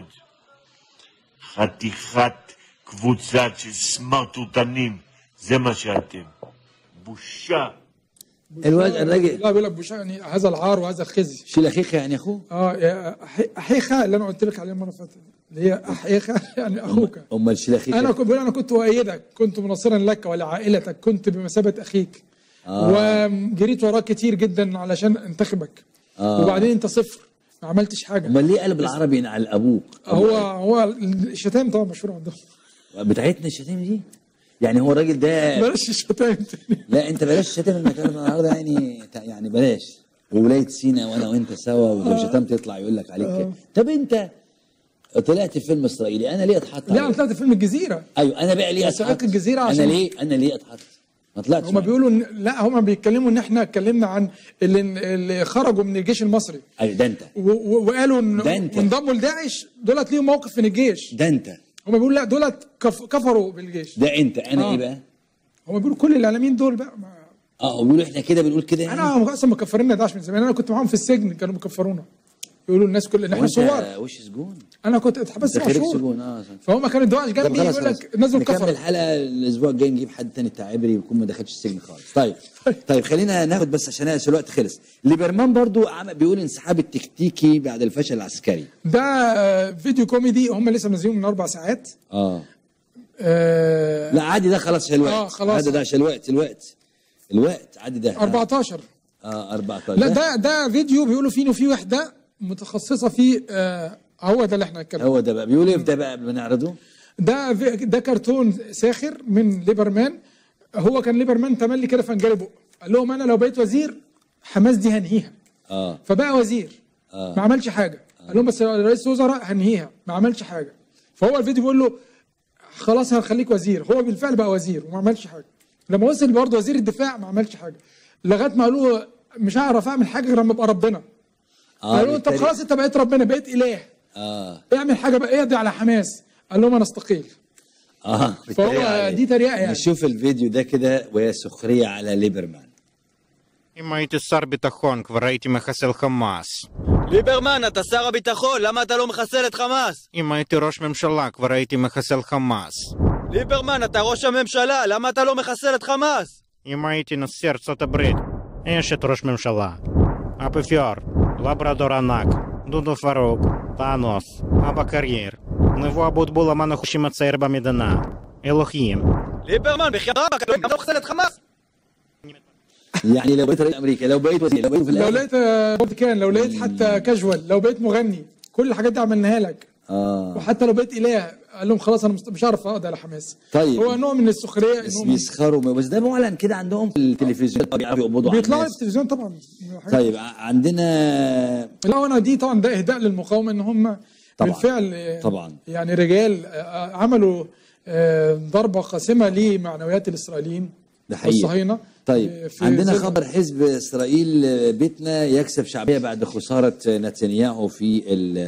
Speaker 7: חתיכת קבוצת של סמרטוטנים, זה מה שאתם. בושה.
Speaker 1: الراجل
Speaker 2: لا بيقول لك بوشا يعني هذا العار وهذا الخزي.
Speaker 1: شيل اخيخا يعني اخوه.
Speaker 2: اخيخا اللي انا قلت لك عليه المره اللي فاتت، اللي هي اخيخا يعني اخوك.
Speaker 1: امال شيل اخيخا.
Speaker 2: انا كنت اؤيدك، كنت مناصرا لك ولعائلتك، كنت بمثابه اخيك. وجريت وراك كتير جدا علشان انتخبك. وبعدين انت صفر، ما عملتش حاجه.
Speaker 1: امال ليه قلب العربي على ابوك؟
Speaker 2: هو الشتائم طبعا مشهوره عندهم.
Speaker 1: بتاعتنا الشتائم دي؟ يعني هو الراجل ده
Speaker 2: بلاش الشتائم تاني.
Speaker 1: لا انت بلاش الشتائم المكان النهارده يعني بلاش. وولايه سينا وانا وانت سوا، ولو شتمت يطلع يقول لك عليك كده. طب انت طلعت في فيلم اسرائيلي، انا ليه اتحط؟
Speaker 2: لا انا طلعت في فيلم الجزيره.
Speaker 1: ايوه انا بقى ليه اتحط؟
Speaker 2: الجزيره عشان
Speaker 1: انا ليه اتحط؟ ما طلعتش.
Speaker 2: هم بيقولوا لا، هم بيتكلموا ان احنا اتكلمنا عن اللي خرجوا من الجيش المصري.
Speaker 1: ايوه ده انت.
Speaker 2: وقالوا ان انضموا لداعش دولت ليهم موقف من الجيش.
Speaker 1: ده انت.
Speaker 2: هم بيقولوا لا دولت كفروا بالجيش.
Speaker 1: ده انت. انا ايه بقى؟
Speaker 2: هم بيقولوا كل الاعلاميين دول بقى
Speaker 1: بيقولوا احنا كده بنقول كده يعني.
Speaker 2: انا اصلا مكفرين داعش من زمان، انا كنت معاهم في السجن كانوا مكفرونا. يقولوا الناس كل احنا صور.
Speaker 1: وش سجون؟
Speaker 2: انا كنت اتحبست 7 شهور
Speaker 1: سجون.
Speaker 2: فهم كانوا الدواعش جنبي يقول لك نزلوا
Speaker 1: نكمل
Speaker 2: الكفر.
Speaker 1: الحلقه الاسبوع الجاي نجيب حد تاني بتاع عبري ويكون ما دخلش السجن خالص. طيب خلينا ناخد بس عشان الوقت خلص. ليبرمان برضو بيقول انسحاب التكتيكي بعد الفشل العسكري.
Speaker 2: ده فيديو كوميدي هم لسه منزلينه من 4 ساعات.
Speaker 1: لا عادي ده خلاص عشان الوقت.
Speaker 2: خلاص
Speaker 1: عادي ده عشان الوقت عادي ده
Speaker 2: 14
Speaker 1: 14.
Speaker 2: لا ده فيديو بيقولوا فيه انه في وحده متخصصه في هو ده اللي احنا هنتكلم.
Speaker 1: هو ده بقى بيقول ايه ده بقى قبل ما نعرضه؟
Speaker 2: ده كرتون ساخر من ليبرمان. هو كان ليبرمان تملي كده فنجري بقه قال لهم انا لو بقيت وزير حماس دي هنهيها. فبقى وزير ما عملش حاجه. قال لهم بس رئيس وزراء هنهيها ما عملش حاجه. فهو الفيديو بيقول له خلاص هنخليك وزير. هو بالفعل بقى وزير وما عملش حاجه. لما وصل برضه وزير الدفاع ما عملش حاجه لغايه ما قالوا له مش هعرف اعمل حاجه غير لما ابقى ربنا. قالوا له طب خلاص انت بقيت ربنا بقيت اله. اعمل حاجه بقى اقضي على حماس. قال لهم انا استقيل. فهو دي تريقه يعني.
Speaker 1: نشوف الفيديو ده كده وهي سخريه على ليبرمان.
Speaker 8: אם הייתי שר ביטחון כבר הייתי מחסל חמאס.
Speaker 9: ליברמן, אתה שר הביטחון, למה אתה לא מחסל את חמאס?
Speaker 8: אם הייתי ראש ממשלה כבר הייתי מחסל חמאס.
Speaker 9: ליברמן, אתה ראש הממשלה, למה אתה לא מחסל את חמאס?
Speaker 8: אם הייתי נשיא ארצות הברית, יש את ראש ממשלה. האפיפיור, לברדור ענק, דודו פרוק, טאנוס, אבא קרייר, נבוא אבוטבול אמן החושים הצעיר במדינה. אלוהים.
Speaker 9: ליברמן, בחייאת רבאק, אתה לא מחסל את חמאס?
Speaker 1: يعني لو بقيت رئيس امريكا لو بقيت وزير
Speaker 2: لو لقيت كان لو لقيت حتى كاجوال لو بقيت مغني كل الحاجات دي عملناها لك. وحتى لو بقيت اله قال لهم خلاص انا مش هعرف اقضي على حماس.
Speaker 1: طيب
Speaker 2: هو نوع من السخريه
Speaker 1: بس بيسخروا بس ده معلن كده عندهم في التلفزيون بيعرفوا يقبضوا على
Speaker 2: بيطلعوا في التلفزيون طبعا.
Speaker 1: طيب عندنا
Speaker 2: لا انا دي طبعا ده اهداء للمقاومه ان هم بالفعل
Speaker 1: طبعا
Speaker 2: يعني رجال عملوا ضربه قاسمه لمعنويات الاسرائيليين والصهاينه.
Speaker 1: طيب عندنا خبر حزب اسرائيل بيتنا يكسب شعبيه بعد خساره نتنياهو في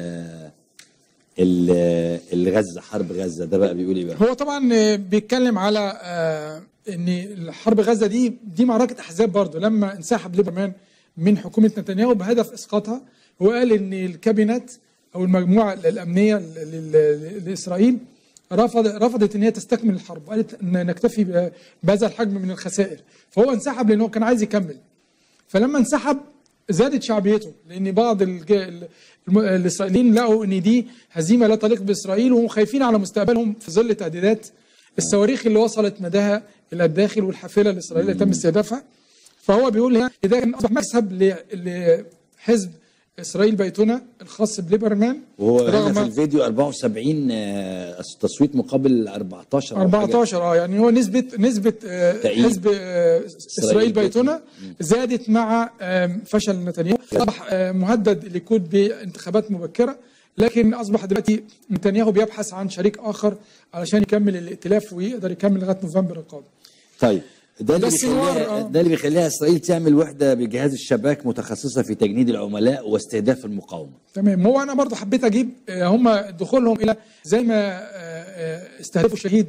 Speaker 1: الغزه حرب غزه. ده بقى بيقول ايه بقى؟
Speaker 2: هو طبعا بيتكلم على ان حرب غزه دي معركه احزاب برضه. لما انسحب ليبرمان من حكومه نتنياهو بهدف اسقاطها وقال ان الكابينت او المجموعه الامنيه لاسرائيل رفضت ان هي تستكمل الحرب وقالت ان نكتفي بهذا الحجم من الخسائر. فهو انسحب لانه كان عايز يكمل. فلما انسحب زادت شعبيته لان بعض الاسرائيليين لقوا ان دي هزيمه لا تليق باسرائيل وخايفين على مستقبلهم في ظل تهديدات الصواريخ اللي وصلت مداها الى الداخل والحافله الاسرائيليه تم استهدافها. فهو بيقول هنا ده كان اصبح مكسب لحزب اسرائيل بيتنا الخاص بليبرمان.
Speaker 1: وهو هنا في الفيديو 74 تصويت مقابل 14
Speaker 2: يعني هو نسبه حزب اسرائيل بيتنا زادت مع فشل نتنياهو. اصبح مهدد الليكود بانتخابات مبكره لكن اصبح دلوقتي نتنياهو بيبحث عن شريك اخر علشان يكمل الائتلاف ويقدر يكمل لغايه نوفمبر القادم.
Speaker 1: طيب ده اللي بيخليها اسرائيل تعمل وحده بجهاز الشباك متخصصه في تجنيد العملاء واستهداف المقاومه.
Speaker 2: تمام. هو انا برضه حبيت اجيب هم دخولهم الى زي ما استهدفوا الشهيد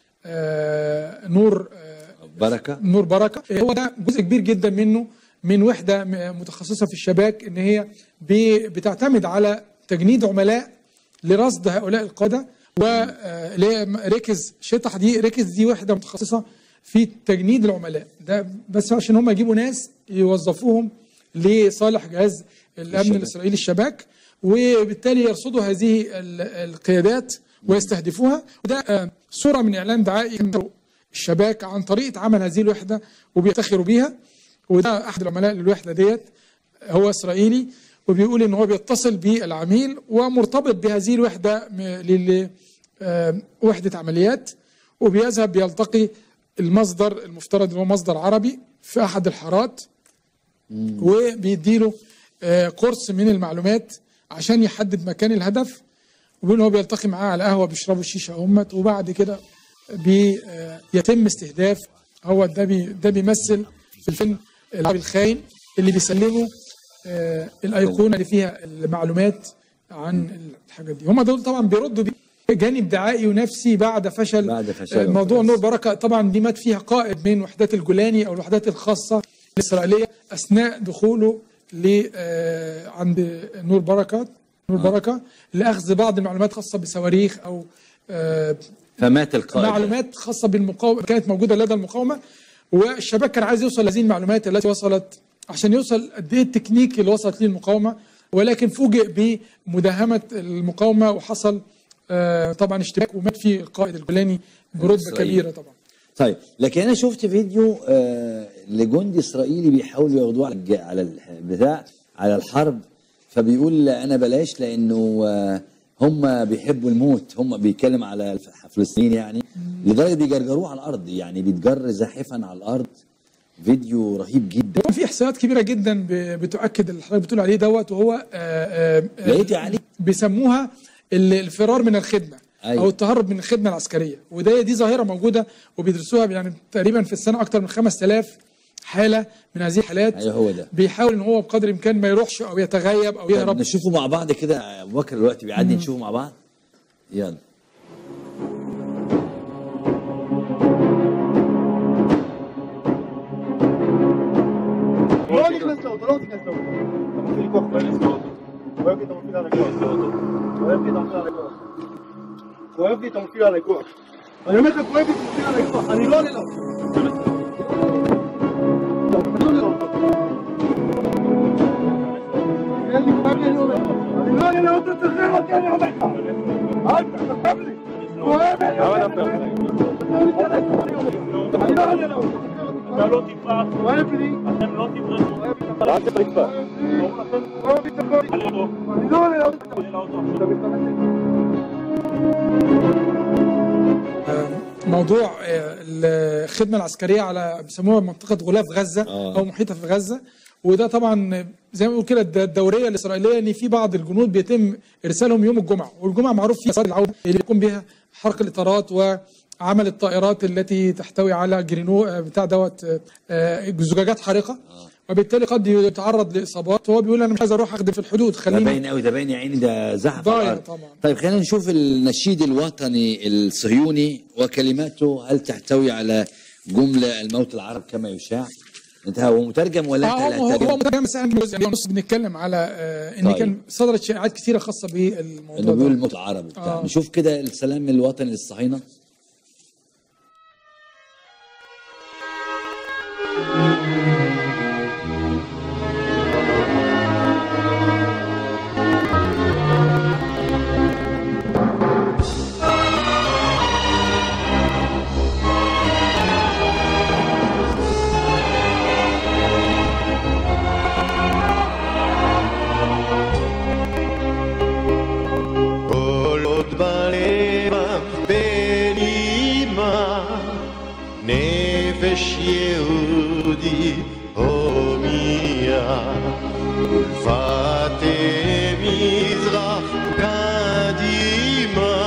Speaker 2: نور بركه. هو ده جزء كبير جدا منه من وحده متخصصه في الشباك ان هي بتعتمد على تجنيد عملاء لرصد هؤلاء القاده وركز شطح. دي وحده متخصصه في تجنيد العملاء ده بس عشان هم يجيبوا ناس يوظفوهم لصالح جهاز الامن الاسرائيلي الشباك وبالتالي يرصدوا هذه القيادات ويستهدفوها. وده صوره من اعلان دعائي الشباك عن طريقه عمل هذه الوحده وبيفتخروا بيها. وده احد العملاء للوحده ديت هو اسرائيلي وبيقول ان هو بيتصل بالعميل ومرتبط بهذه الوحده وحده عمليات وبيذهب يلتقي المصدر المفترض هو مصدر عربي في احد الحارات وبيديله قرص من المعلومات عشان يحدد مكان الهدف. وبيقول هو بيلتقي معاه على قهوه بيشربوا الشيشه همت وبعد كده بيتم استهداف. هو ده بيمثل في الفيلم العربي الخاين اللي بيسلموا الايقونه اللي فيها المعلومات عن الحاجات دي. هم دول طبعا بيردوا جانب دعائي ونفسي بعد فشل موضوع نور بركه. طبعا دي مات فيها قائد من وحدات الجولاني او الوحدات الخاصه الاسرائيليه اثناء دخوله عند نور بركه لاخذ بعض المعلومات خاصه بصواريخ او
Speaker 1: فمات القائد.
Speaker 2: معلومات خاصه بالمقاومه كانت موجوده لدى المقاومه، والشباب كان عايز يوصل لهذه المعلومات التي وصلت عشان يوصل قد ايه التكنيك اللي وصلت ليه المقاومه، ولكن فوجئ بمداهمه المقاومه وحصل طبعا اشتباك ومات فيه القائد الجولاني برتبه كبيره طبعا.
Speaker 1: طيب لكن انا شفت فيديو لجندي اسرائيلي بيحاولوا ياخدوه على البتاع على الحرب، فبيقول انا بلاش لانه هم بيحبوا الموت، هم بيتكلم على فلسطين يعني لدرجه بيجرجروه على الارض، يعني بيتجر زاحفا على الارض. فيديو رهيب جدا.
Speaker 2: في احصائيات كبيره جدا بتؤكد اللي حضرتك بتقول عليه دوت، وهو
Speaker 1: لقيت يعني
Speaker 2: بيسموها الفرار من الخدمه. أيوة. او التهرب من الخدمه العسكريه، دي ظاهره موجوده وبيدرسوها يعني تقريبا في السنه اكثر من 5000 حاله من هذه الحالات.
Speaker 1: أيوة هو ده.
Speaker 2: بيحاول ان هو بقدر الامكان ما يروحش او يتغيب او يهرب.
Speaker 1: نشوفه مع بعض كده ابو بكر دلوقتي بيعدي، نشوفه مع بعض يلا.
Speaker 10: לא נכנס לאוטו, לא תיכנס לאוטו. אתה מתחיל לקוח להיכנס לאוטו. כואב לי את המפעיל על הכוח לאוטו. כואב לי את המפעיל על הכוח. כואב לי את המפעיל על הכוח. אני אומר לך, כואב לי את המפעיל על הכוח. אני לא עולה לאוטו. אני לא עולה לאוטו. אני לא עולה לאוטו, תשחרר אותי, אני אומר לך. אל תחשב לי. כואב לי. אני לא עולה לאוטו. אתה לא תפרח, כואב לי, אתם לא תברחו, אל תפרח, אני לא עולה לאוטו.
Speaker 2: موضوع الخدمه العسكريه على بيسموها منطقه غلاف غزه او محيطه في غزه، وده طبعا زي ما بنقول كده الدوريه الاسرائيليه ان في بعض الجنود بيتم ارسالهم يوم الجمعه، والجمعه معروف فيها صلاه العوده اللي بيقوم بها حرق الاطارات وعمل الطائرات التي تحتوي على جرينو بتاع دوت زجاجات حارقه، وبالتالي قد يتعرض لاصابات. وهو بيقول انا مش عايز اروح اخدم في الحدود، خليني
Speaker 1: ده باين قوي، ده باين يا عيني، ده زحف
Speaker 2: ضايع طبعا.
Speaker 1: طيب خلينا نشوف النشيد الوطني الصهيوني وكلماته، هل تحتوي على جمله الموت العرب كما يشاع؟ انت هو مترجم ولا
Speaker 2: هو مترجم، بس انا يعني نص بنتكلم على ان طيب. كان صدرت شائعات كثيره خاصه بالموضوع
Speaker 1: ده بيقول الموت العربي بتاع. نشوف كده السلام الوطني للصهاينه.
Speaker 11: יהודי הומיה ולפתי מזרח קדימה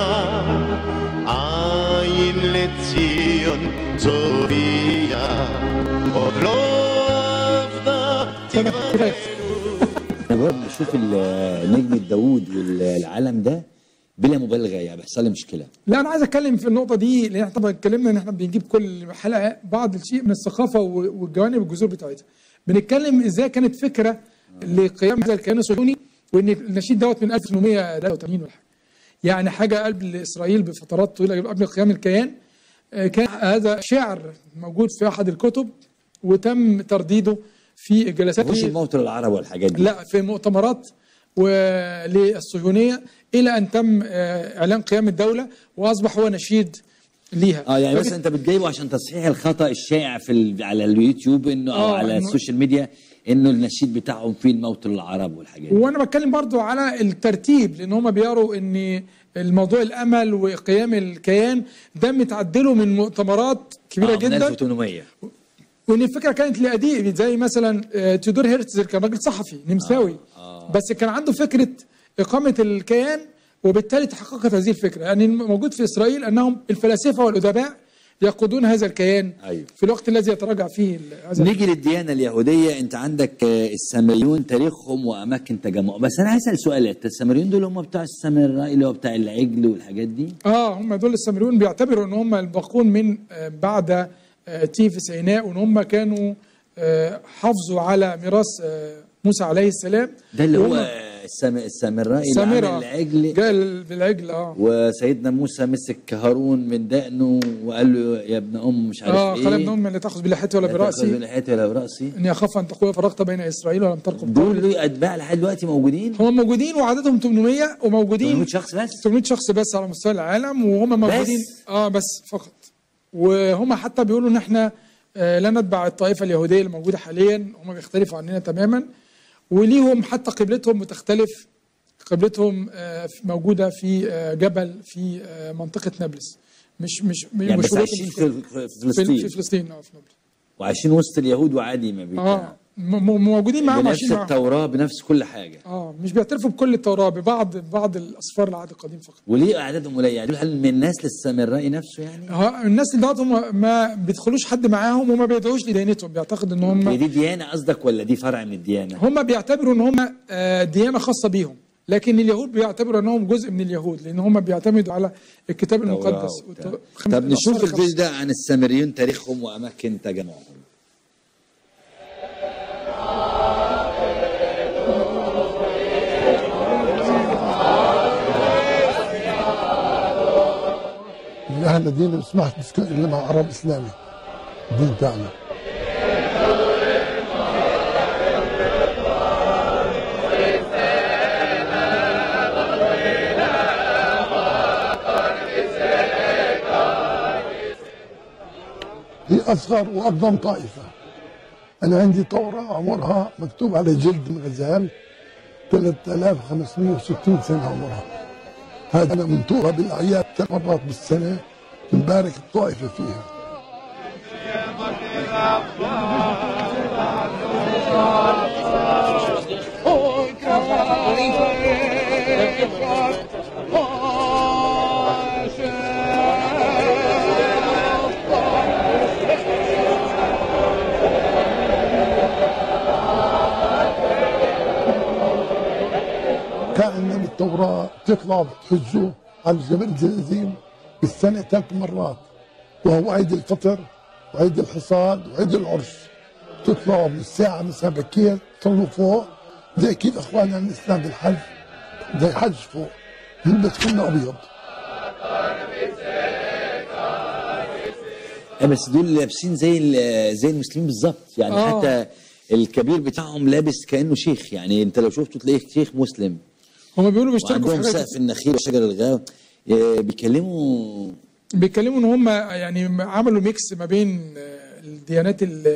Speaker 11: עין לציון צוביה עוד לא עבדה תקווה.
Speaker 1: نشوف النجم الداوود والعالم ده بلا مبالغه يعني بيحصل لي مشكله.
Speaker 2: لا انا عايز اتكلم في النقطه دي، لان طبعا اتكلمنا ان احنا بنجيب كل حلقه بعض الشيء من الثقافه والجوانب الجذور بتاعتها. بنتكلم ازاي كانت فكره لقيام هذا الكيان الصهيوني، وان النشيد دوت من 1883 ولا حاجه. يعني حاجه قبل اسرائيل بفترات طويله قبل قيام الكيان. كان هذا شعر موجود في احد الكتب وتم ترديده في الجلسات،
Speaker 1: مش الموت للعرب والحاجات دي،
Speaker 2: لا في مؤتمرات وللصهيونيه الى ان تم اعلان قيام الدوله واصبح هو نشيد ليها.
Speaker 1: يعني بس انت بتجيبه عشان تصحيح الخطا الشائع على اليوتيوب انه او على السوشيال ميديا انه النشيد بتاعهم فيه الموت للعرب والحاجات دي.
Speaker 2: وانا بتكلم برضو على الترتيب، لان هم بيروا ان الموضوع الامل وقيام الكيان ده متعدله من مؤتمرات كبيره جدا
Speaker 1: 1800،
Speaker 2: وان الفكره كانت لأديب زي مثلا تيودور هيرتزل، كان راجل صحفي نمساوي بس كان عنده فكره اقامه الكيان، وبالتالي تحققت هذه الفكره. يعني موجود في اسرائيل انهم الفلاسفه والادباء يقودون هذا الكيان.
Speaker 1: أيوه.
Speaker 2: في الوقت الذي يتراجع فيه هذا.
Speaker 1: نيجي للديانه اليهوديه، انت عندك السامريون تاريخهم واماكن تجمعهم، بس انا هسال سؤال، السامريون دول هم بتاع السامراء اللي هو بتاع العجل والحاجات دي؟
Speaker 2: هم دول السامريون بيعتبروا ان هم الباقون من بعد تيه في سيناء، وان هم كانوا حافظوا على ميراث موسى عليه السلام.
Speaker 1: ده اللي هو السامرائي اللي عمل العجل،
Speaker 2: جاء بالعجل.
Speaker 1: وسيدنا موسى مسك هارون من دقنه وقال له يا ابن مش عارف ايه،
Speaker 2: قال ابن لا تاخذ بلحيتي ولا براسي اني اخاف ان تقول فرقت بين اسرائيل ولم ترقب.
Speaker 1: دول له اتباع لحد دلوقتي موجودين؟
Speaker 2: هم موجودين وعددهم 800 وموجودين
Speaker 1: 800 شخص بس
Speaker 2: 800 شخص بس على مستوى العالم، وهم موجودين بس فقط. وهم حتى بيقولوا ان احنا لا نتبع الطائفه اليهوديه اللي موجوده حاليا، هم بيختلفوا عننا تماما، وليهم حتى قبلتهم بتختلف. قبلتهم موجوده في جبل في منطقه نابلس، مش
Speaker 1: يعني بس عايشين في فلسطين.
Speaker 2: في فلسطين في نابلس،
Speaker 1: وعايشين وسط اليهود وعادي ما
Speaker 2: موجودين معاهم،
Speaker 1: بنفس التوراه بنفس كل حاجه.
Speaker 2: مش بيعترفوا بكل التوراه، بعض الاسفار العهد القديم فقط.
Speaker 1: وليه اعدادهم قليله؟ يعني دول من الناس السامرائي نفسه يعني؟
Speaker 2: الناس اللي هم ما بيدخلوش حد معاهم وما بيدعوش لديانتهم، بيعتقد ان هم
Speaker 1: دي ديانه قصدك ولا دي فرع من الديانه؟
Speaker 2: هم بيعتبروا ان هم ديانه خاصه بيهم، لكن اليهود بيعتبروا انهم جزء من اليهود، لان هم بيعتمدوا على الكتاب المقدس.
Speaker 1: طب نشوف الفيديو ده عن السامريين، تاريخهم واماكن تجمعهم.
Speaker 12: احنا دين ما بسمحش نسكن الا مع عرب اسلامي، الدين تاعنا. هي اصغر واقدم طائفه. انا عندي توراة عمرها مكتوب على جلد من غزال 3560 سنه عمرها. هذا أنا من طورها بالأعياد 3 مرات بالسنة بنبارك الطائفة فيها. كان عندنا بالتوراة تطلعوا بتحجوا على جبل جريزيم بالسنة 3 مرات، وهو عيد الفطر وعيد الحصاد وعيد العرس. تطلعوا من الساعة مساء بكير تصلوا فوق زي كيف اخواننا الاسلام بالحج، زي حج فوق نلبس كلنا ابيض.
Speaker 1: بس دول لابسين زي المسلمين بالظبط يعني. حتى الكبير بتاعهم لابس كانه شيخ، يعني انت لو شفته تلاقيه شيخ مسلم.
Speaker 2: هم بيقولوا بيشتركوا
Speaker 1: في سقف النخيل وشجر الغاوي. بيتكلموا
Speaker 2: ان هم يعني عملوا ميكس ما بين الديانات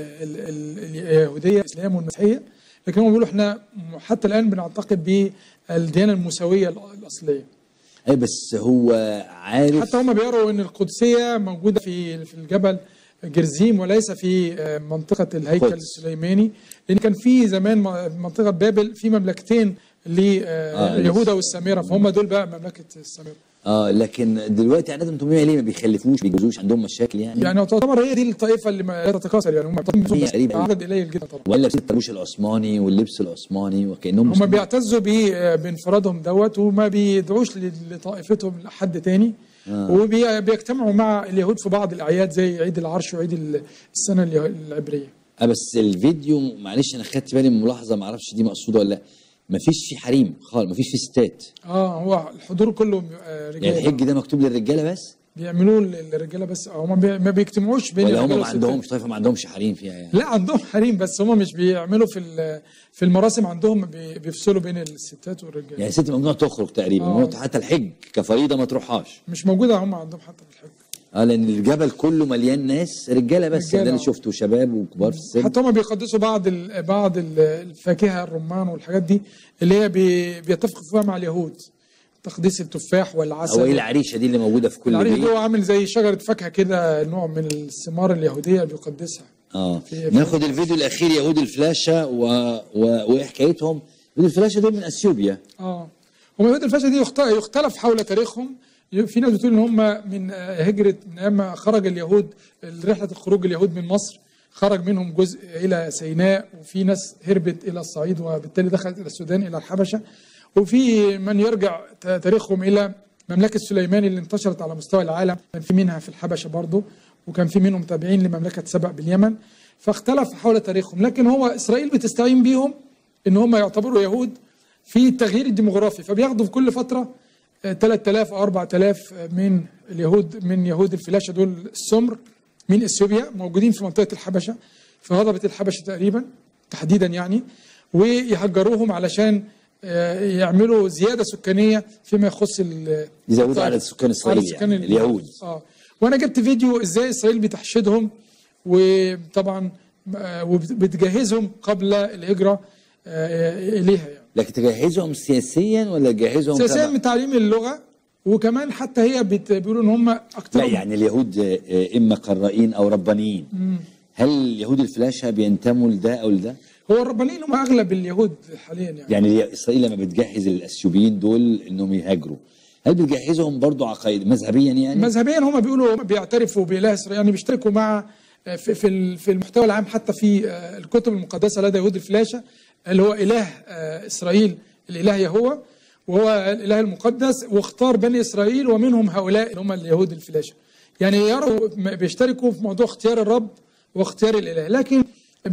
Speaker 2: اليهوديه الاسلام والمسيحيه، لكن هم بيقولوا احنا حتى الان بنعتقد بالديانه الموسويه الاصليه.
Speaker 1: بس هو عارف،
Speaker 2: حتى هم بيروا ان القدسيه موجوده في الجبل جرزيم وليس في منطقه الهيكل السليماني، لان كان في زمان منطقه بابل في مملكتين ليهوذا والسامره، فهم دول بقى مملكه السامره.
Speaker 1: لكن دلوقتي عددهم 800 ليه ما بيخلفوش بيجوزوش؟ عندهم مشاكل يعني
Speaker 2: تعتبر هي دي الطائفه اللي لا تتكاثر، يعني هم عدد قليل جدا طبعا،
Speaker 1: ولا لابسين الطربوش العثماني واللبس العثماني وكانهم
Speaker 2: هم بيعتزوا بانفرادهم دوت، وما بيدعوش لطائفتهم لحد تاني. وبيجتمعوا مع اليهود في بعض الاعياد زي عيد العرش وعيد السنه العبريه.
Speaker 1: بس الفيديو معلش انا خدت بالي من ملاحظه ما اعرفش دي مقصوده ولا لا، مفيش فيه حريم خالص، مفيش فيه ستات.
Speaker 2: هو الحضور كله رجاله.
Speaker 1: يعني الحج ده مكتوب للرجاله بس؟
Speaker 2: بيعملوه للرجاله بس، هم ما بيجتمعوش بين
Speaker 1: الرجاله. ولا هم ما عندهمش طائفه ما عندهمش حريم فيها يعني؟
Speaker 2: لا عندهم حريم، بس هم مش بيعملوا في المراسم عندهم بيفصلوا بين الستات والرجاله.
Speaker 1: يعني الست ممنوع تخرج تقريبا، حتى الحج كفريضه ما تروحهاش.
Speaker 2: مش موجوده هم عندهم حتى في الحج.
Speaker 1: لان الجبل كله مليان ناس رجاله بس، ده اللي شفته، شباب وكبار في السن.
Speaker 2: حتى هم بيقدسوا بعض الفاكهه، الرمان والحاجات دي اللي هي بيتفقوا فيها مع اليهود، تقديس التفاح والعسل.
Speaker 1: هو ايه العريشه دي اللي موجوده في كل بيت؟
Speaker 2: العريش ده عامل زي شجره فاكهه كده، نوع من الثمار اليهوديه اللي بيقدسها.
Speaker 1: ناخد الفيديو الاخير، يهود الفلاشه وايه حكايتهم. يهود الفلاشه دول من اثيوبيا.
Speaker 2: هم يهود الفلاشه دي يختلف حول تاريخهم. في ناس بتقول ان هم من هجره، من ايام خرج اليهود، رحله الخروج اليهود من مصر، خرج منهم جزء الى سيناء، وفي ناس هربت الى الصعيد وبالتالي دخلت الى السودان الى الحبشه، وفي من يرجع تاريخهم الى مملكه سليمان اللي انتشرت على مستوى العالم، كان في منها في الحبشه برضه، وكان في منهم تابعين لمملكه سبأ باليمن، فاختلف حول تاريخهم. لكن هو اسرائيل بتستعين بيهم ان هم يعتبروا يهود في التغيير الديموغرافي، فبياخدوا في كل فتره 3000 او 4000 من اليهود، من يهود الفلاشه دول السمر من اثيوبيا موجودين في منطقه الحبشه، في هضبه الحبشه تقريبا تحديدا يعني، ويهجروهم علشان يعملوا زياده سكانيه فيما يخص
Speaker 1: يزودوا عدد سكان اسرائيل يعني اليهود.
Speaker 2: وانا جبت فيديو ازاي اسرائيل بتحشدهم وطبعا وبتجهزهم قبل الهجره اليها يعني.
Speaker 1: لكن تجهزهم سياسيا ولا تجهزهم
Speaker 2: سياسيا من تعليم اللغه، وكمان حتى هي بيقولوا ان هم اكتر.
Speaker 1: لا يعني اليهود اما قرائين او ربانيين. هل اليهود الفلاشه بينتموا لده او لده؟
Speaker 2: هو الربانيين هم اغلب اليهود حاليا
Speaker 1: يعني اسرائيل لما بتجهز الاثيوبيين دول انهم يهاجروا، هل بتجهزهم برضو عقائد مذهبيا يعني؟
Speaker 2: مذهبيا هم بيقولوا بيعترفوا باله اسرائيل، يعني بيشتركوا مع في المحتوى العام حتى في الكتب المقدسه لدى يهود الفلاشه، اللي هو اله اسرائيل الاله يهوه وهو الاله المقدس، واختار بني اسرائيل ومنهم هؤلاء اللي هم اليهود الفلاشه. يعني يروا بيشتركوا في موضوع اختيار الرب واختيار الاله، لكن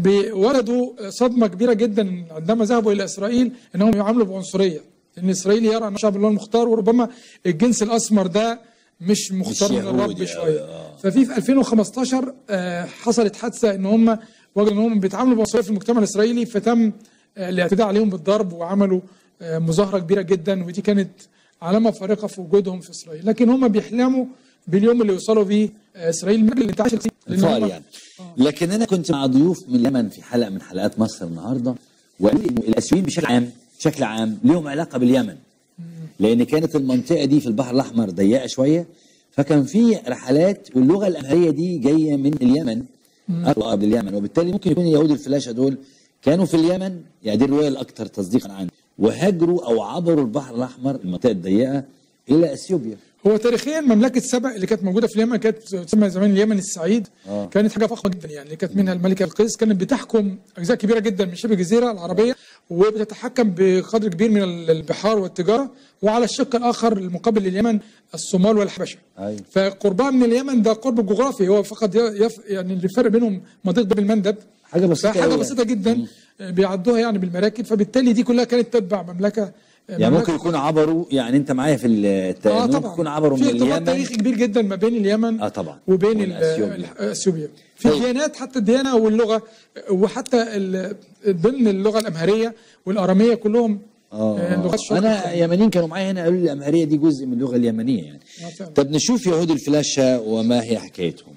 Speaker 2: وجدوا صدمه كبيره جدا عندما ذهبوا الى اسرائيل انهم يعاملوا بعنصريه، لان اسرائيل يرى ان شعب الله المختار، وربما الجنس الاسمر ده مش مختار من الرب شويه. ففي 2015 حصلت حادثه ان هم وجدوا ان هم بيتعاملوا بعنصريه في المجتمع الاسرائيلي، فتم الاعتداء عليهم بالضرب وعملوا مظاهره كبيره جدا، ودي كانت علامه فارقه في وجودهم في اسرائيل. لكن هم بيحلموا باليوم اللي يوصلوا بيه اسرائيل من الانتعاش
Speaker 1: يعني. لكن انا كنت مع ضيوف من اليمن في حلقه من حلقات مصر النهارده، وقالوا لي الاسيويين بشكل عام لهم علاقه باليمن، لان كانت المنطقه دي في البحر الاحمر ضيقه شويه، فكان في رحلات واللغه الامهريه دي جايه من اليمن، اقرب لليمن، وبالتالي ممكن يكون اليهود الفلاشه دول كانوا في اليمن، يعني دي الروايه الاكثر تصديقا عندي، وهاجروا او عبروا البحر الاحمر المنطقه الضيقه الى اثيوبيا.
Speaker 2: هو تاريخيا مملكه سبأ اللي كانت موجوده في اليمن كانت تسمى زمان اليمن السعيد. كانت حاجه فخمه جدا يعني، اللي كانت منها الملكه بلقيس، كانت بتحكم اجزاء كبيره جدا من شبه الجزيره العربيه، وبتتحكم بقدر كبير من البحار والتجاره، وعلى الشق الاخر المقابل لليمن الصومال والحبشه. فقربها من اليمن ده قرب جغرافي، هو فقط يعني اللي فرق بينهم مضيق باب المندب،
Speaker 1: حاجه
Speaker 2: بسيطه جدا بيعدوها يعني بالمراكب، فبالتالي دي كلها كانت تتبع مملكه
Speaker 1: يعني ممكن يكونوا عبروا، يعني انت معايا في التاريخ ممكن يكونوا عبروا من اليمن.
Speaker 2: في تاريخ كبير جدا ما بين اليمن
Speaker 1: طبعا
Speaker 2: وبين اثيوبيا في الديانات، حتى الديانه واللغه، وحتى ضمن اللغه الامهريه والاراميه كلهم لغات شرق.
Speaker 1: انا يمنيين كانوا معايا هنا قالوا لي الامهريه دي جزء من اللغه اليمنيه يعني. طب نشوف يهود الفلاشه وما هي حكايتهم.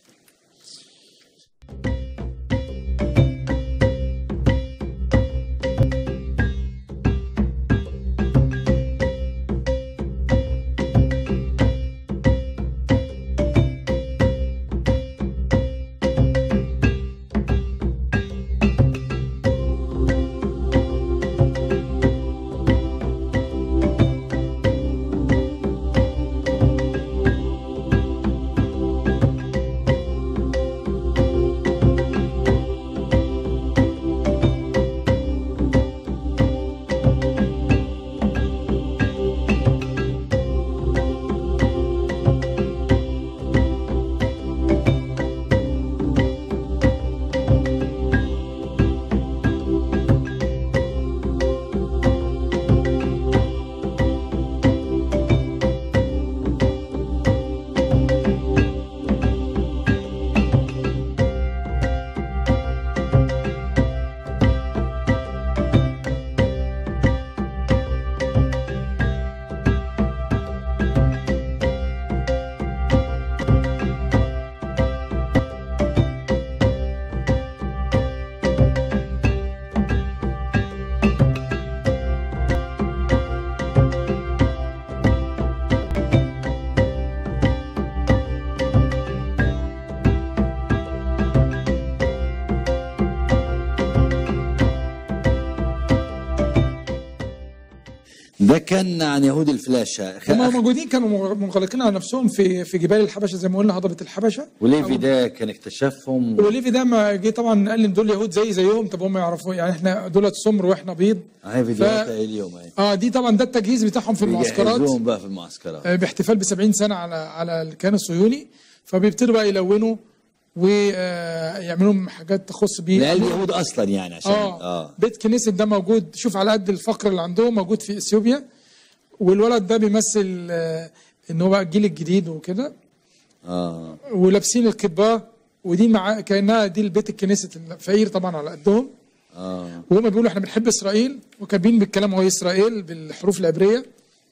Speaker 1: ده كان عن يهود الفلاشه.
Speaker 2: هم موجودين كانوا منغلقين على نفسهم في جبال الحبشه زي ما قلنا، هضبه الحبشه.
Speaker 1: وليفي ده كان اكتشفهم،
Speaker 2: وليفي ده ما جه طبعا قال ان دول يهود زيهم. طب هم يعرفوا يعني احنا دول سمر واحنا بيض.
Speaker 1: هاي فيديوهات اليوم
Speaker 2: دي طبعا ده التجهيز بتاعهم في المعسكرات،
Speaker 1: بيجهزوهم بقى في المعسكرات
Speaker 2: باحتفال ب70 سنه على الكيان الصهيوني. فبيبتدوا بقى يلونوا ويعملوا لهم حاجات تخص بيه
Speaker 1: لا اليهود اصلا يعني عشان
Speaker 2: بيت كنيسة ده موجود، شوف على قد الفقر اللي عندهم، موجود في اثيوبيا. والولد ده بيمثل ان هو بقى الجيل الجديد وكده. ولابسين الكباه، ودي مع كانها دي البيت الكنيسة الفقير طبعا على قدهم. وهم بيقولوا احنا بنحب اسرائيل، وكاتبين بالكلام هو اسرائيل بالحروف العبريه.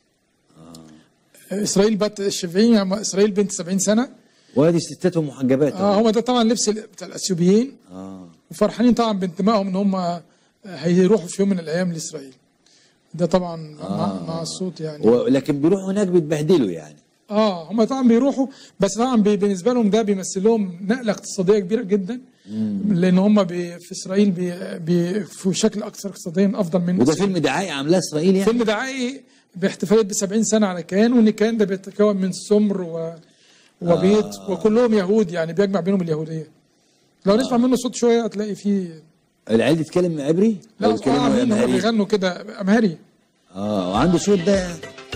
Speaker 2: اسرائيل بنت 70، اسرائيل بنت 70 سنه.
Speaker 1: وادي ستاتهم محجبات.
Speaker 2: هو ده طبعا لبس بتاع الاثيوبيين. وفرحانين طبعا بانتمائهم ان هم هيروحوا في يوم من الايام لاسرائيل. ده طبعا مع الصوت يعني.
Speaker 1: لكن بيروحوا هناك بيتبهدلوا يعني.
Speaker 2: هم طبعا بيروحوا، بس طبعا بالنسبه لهم ده بيمثل لهم نقله اقتصاديه كبيره جدا. لان هم في اسرائيل في شكل اكثر اقتصاديا افضل من
Speaker 1: وده فيلم دعائي عاملاه اسرائيل يعني.
Speaker 2: فيلم دعائي باحتفاليه ب70 سنه على كيان، وان كيان ده بيتكون من سمر وبيض وكلهم يهود يعني، بيجمع بينهم اليهوديه. لو نسمع منه صوت شويه هتلاقي فيه.
Speaker 1: العيال بتتكلم عبري؟
Speaker 2: لا هم بيغنوا كده امهري.
Speaker 1: وعنده صوت ده.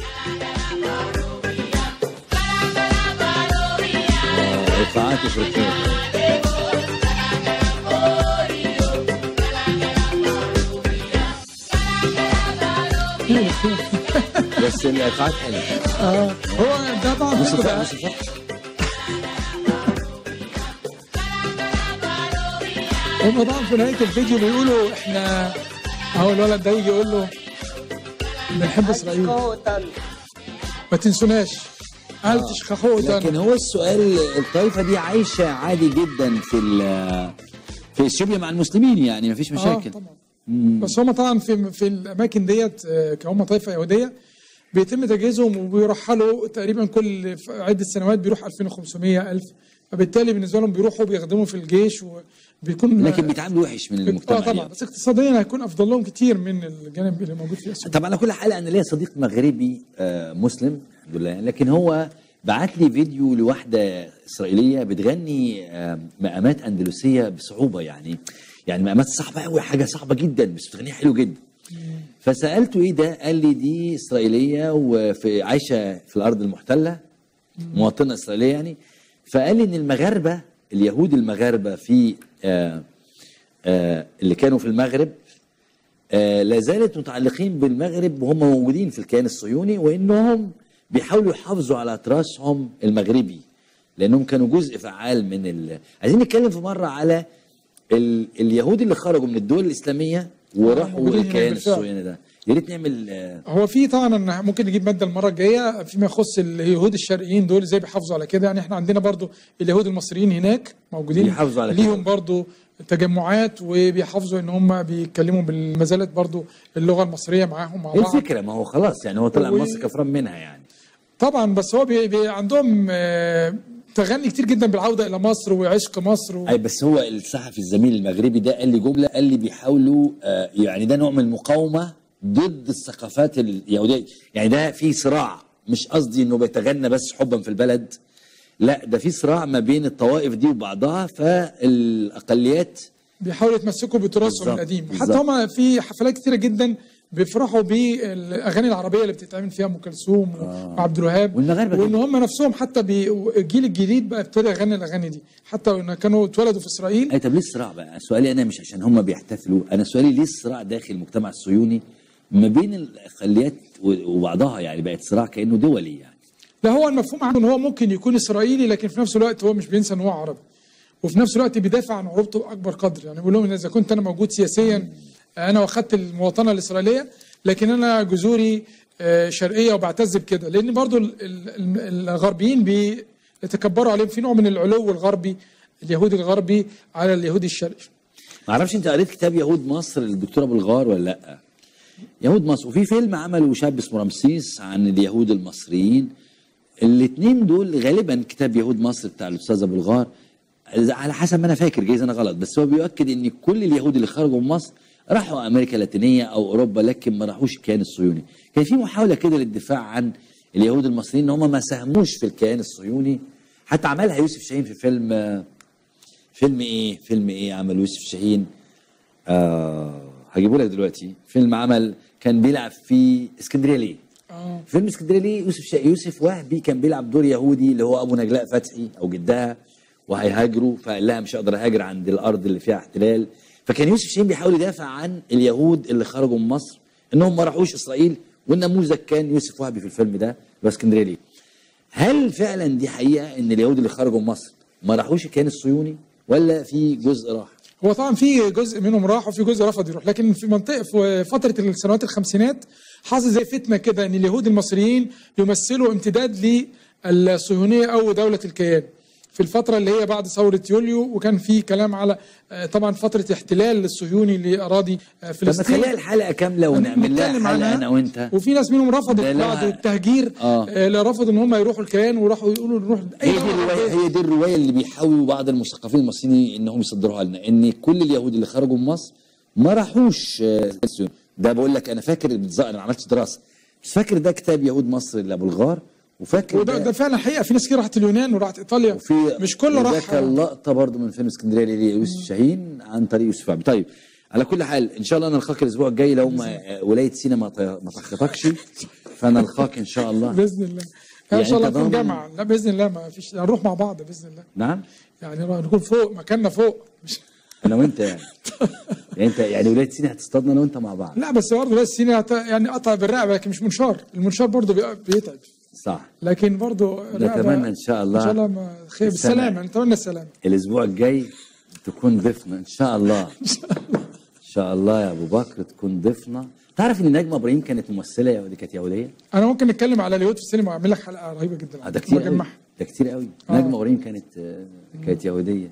Speaker 1: ايقاعات افريقيه. بس الايقاعات حلوه.
Speaker 2: هو ده طبعا هم طبعا في نهايه الفيديو بيقولوا احنا اهو الولد ده يجي يقول له بنحب اسرائيل ما تنسوناش.
Speaker 1: لكن هو السؤال، الطائفه دي عايشه عادي جدا في اثيوبيا مع المسلمين يعني، ما فيش مشاكل.
Speaker 2: طبعا. بس هم طبعا في الاماكن ديت كهم طائفه يهوديه بيتم تجهيزهم، وبيرحلوا تقريبا كل عده سنوات بيروح 2500 1000. فبالتالي بالنسبه لهم بيروحوا بيخدموا في الجيش وبيكون
Speaker 1: لكن بيتعاملوا وحش من المجتمع.
Speaker 2: طبعا بس اقتصاديا هيكون افضل لهم كتير من الجانب اللي موجود في اثيوبيا.
Speaker 1: طبعا على كل حال انا ليا صديق مغربي مسلم الحمد لله، لكن هو بعت لي فيديو لواحده اسرائيليه بتغني مقامات اندلسيه بصعوبه يعني مقامات صعبه قوي، حاجه صعبه جدا بس بتغنيها حلو جدا. فسالته ايه ده؟ قال لي دي اسرائيليه عايشه في الارض المحتله، مواطنه اسرائيليه يعني. فقال لي ان المغاربه اليهود المغاربه في اللي كانوا في المغرب لا زالت متعلقين بالمغرب وهم موجودين في الكيان الصهيوني، وانهم بيحاولوا يحافظوا على تراثهم المغربي لانهم كانوا جزء فعال من عايزين نتكلم في مره على اليهود اللي خرجوا من الدول الاسلاميه وراحوا الكيان الصهيوني ده. يا ريت نعمل
Speaker 2: هو في طبعا ممكن نجيب ماده المره الجايه فيما يخص اليهود الشرقيين دول ازاي بيحافظوا على كده يعني. احنا عندنا برضو اليهود المصريين هناك موجودين
Speaker 1: بيحافظوا على
Speaker 2: ليهم برضو تجمعات وبيحافظوا ان هم بيتكلموا ما زالت برضو اللغه المصريه معاهم مع بعض.
Speaker 1: الفكره ما هو خلاص يعني هو طلع مصر كفران منها يعني.
Speaker 2: طبعا بس هو عندهم تغني كتير جدا بالعوده الى مصر وعشق مصر
Speaker 1: اي بس هو الصحفي الزميل المغربي ده قال لي جمله، قال لي بيحاولوا يعني ده نوع من المقاومه ضد الثقافات اليهوديه يعني. ده في صراع، مش قصدي انه بيتغنى بس حبا في البلد، لا ده في صراع ما بين الطوائف دي وبعضها، فالاقليات
Speaker 2: بيحاولوا يتمسكوا بتراثهم القديم. حتى هم في حفلات كتيره جدا بيفرحوا بالاغاني العربيه اللي بتتعمل فيها ام كلثوم وعبد الوهاب، وان هم نفسهم حتى الجيل الجديد بقى ابتدى يغني الاغاني دي حتى وان كانوا اتولدوا في اسرائيل.
Speaker 1: اي طب ليه الصراع بقى؟ سؤالي انا مش عشان هم بيحتفلوا، انا سؤالي ليه الصراع داخل المجتمع الصهيوني ما بين الاقليات وبعضها يعني؟ بقت صراع كانه دولي يعني.
Speaker 2: لا هو المفهوم عنه ان هو ممكن يكون اسرائيلي لكن في نفس الوقت هو مش بينسى ان هو عربي، وفي نفس الوقت بيدافع عن عروبته باكبر قدر يعني. بيقول لهم ان اذا كنت انا موجود سياسيا انا واخدت المواطنه الاسرائيليه لكن انا جذوري شرقيه وبعتز بكده، لان برضو الغربيين بيتكبروا عليهم في نوع من العلو الغربي، اليهودي الغربي على اليهودي الشرقي.
Speaker 1: ما اعرفش انت قريت كتاب يهود مصر للدكتور ابو الغار ولا لا؟ يهود مصر، وفي فيلم عمله شاب اسمه رمسيس عن اليهود المصريين. الاثنين دول غالبا كتاب يهود مصر بتاع الاستاذ ابو الغار على حسب ما انا فاكر، جايز انا غلط، بس هو بيؤكد ان كل اليهود اللي خرجوا من مصر راحوا امريكا اللاتينيه او اوروبا لكن ما راحوش الكيان الصهيوني. كان في محاوله كده للدفاع عن اليهود المصريين ان هم ما ساهموش في الكيان الصهيوني، حتى عملها يوسف شاهين في فيلم ايه عمل يوسف شاهين هجيبه لك دلوقتي. فيلم عمل كان بيلعب في اسكندريه ليه؟ فيلم اسكندريه ليه يوسف وهبي كان بيلعب دور يهودي اللي هو ابو نجلاء فتحي او جدها، وهيهاجروا، فقال لها مش هقدر اهاجر عند الارض اللي فيها احتلال. فكان يوسف شاهين بيحاول يدافع عن اليهود اللي خرجوا من مصر انهم ما راحوش اسرائيل، والنموذج كان يوسف وهبي في الفيلم ده باسكندريه ليه. هل فعلا دي حقيقه ان اليهود اللي خرجوا من مصر ما راحوش الكيان الصهيوني ولا في جزء راح؟
Speaker 2: هو طبعا في جزء منهم راح وفي جزء رفض يروح، لكن في فتره السنوات الخمسينات حصل زي فتنه كده ان اليهود المصريين يمثلوا امتداد للصهيونيه او دوله الكيان في الفتره اللي هي بعد ثوره يوليو، وكان في كلام على طبعا فتره احتلال الصهيوني لاراضي فلسطين.
Speaker 1: طب نخليها الحلقه كامله ونعمل لها حلقه انا وانت.
Speaker 2: وفي ناس منهم رفضت بعد التهجير، رفضوا ان هم يروحوا الكيان وراحوا يقولوا نروح
Speaker 1: هي دي الروايه اللي بيحاولوا بعض المثقفين المصريين انهم يصدروها لنا، ان كل اليهود اللي خرجوا من مصر ما راحوش ده. بقول لك انا فاكر انا ما عملتش دراسه بس فاكر ده كتاب يهود مصر لابو الغار، وفاكر
Speaker 2: ده فعلا حقيقه. في ناس كتير راحت اليونان وراحت ايطاليا، مش كله راح.
Speaker 1: كان لقطه برضه من فيلم اسكندريه ليوسف شاهين عن طريق يوسف وهبي. طيب على كل حال ان شاء الله انا القاك الاسبوع الجاي، لو ولايه سينا ما طخطكش فانا القاك ان شاء الله
Speaker 2: باذن الله. ان شاء الله نكون جامعه. لا باذن الله ما فيش، هنروح مع بعض باذن الله.
Speaker 1: نعم
Speaker 2: يعني نكون فوق مكاننا فوق
Speaker 1: انا وانت يعني انت يعني ولايه سينا هتصطادنا انا وانت مع بعض.
Speaker 2: لا بس برضه ولايه سينا يعني قطع بالرقبه، لكن مش منشار. المنشار برضه بيتعب.
Speaker 1: صح.
Speaker 2: لكن برضه
Speaker 1: نتمنى ان شاء الله
Speaker 2: خير بالسلامه. نتمنى السلامه.
Speaker 1: الاسبوع الجاي تكون ضيفنا ان شاء الله. ان شاء الله يا ابو بكر تكون ضيفنا. تعرف ان نجمه ابراهيم كانت ممثله دي كانت يهوديه؟
Speaker 2: انا ممكن نتكلم على اليهود في السينما واعمل لك حلقه رهيبه جدا.
Speaker 1: ده كتير قوي. ده كتير قوي. نجمه ابراهيم كانت يهوديه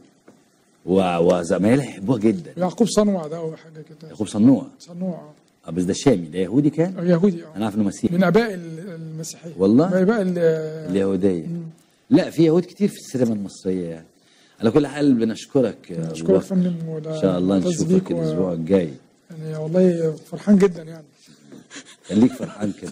Speaker 1: وزمايلها يحبوها جدا.
Speaker 2: يعقوب صنوع ده او حاجه كده.
Speaker 1: يعقوب صنوع بس ده شامي. ده يهودي كان؟
Speaker 2: يهودي.
Speaker 1: انا عارف انه مسيحي
Speaker 2: من اباء المسيحيه.
Speaker 1: والله؟
Speaker 2: من اباء
Speaker 1: اليهوديه. لا في يهود كتير في السينما المصريه يعني. على كل حال بنشكرك يا ابو بكر.
Speaker 2: فندم.
Speaker 1: ان شاء الله نشوفك الاسبوع الجاي.
Speaker 2: يعني والله فرحان جدا يعني.
Speaker 1: خليك فرحان كده.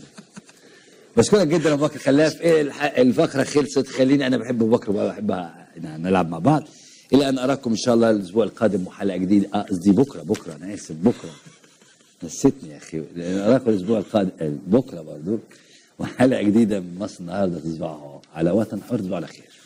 Speaker 1: بشكرك جدا يا ابو بكر. خليها في ايه الفقره خلصت. خليني انا بحب ابو بكر وبقى بحبها نلعب مع بعض. الى ان اراكم ان شاء الله الاسبوع القادم وحلقه جديده. قصدي بكره انا اسف بكره. نسيتني يا اخي. اراكم الاسبوع القادم بكره برضه وحلقه جديده من مصر النهارده. تصبحوا على وطن حر. تصبحوا على خير.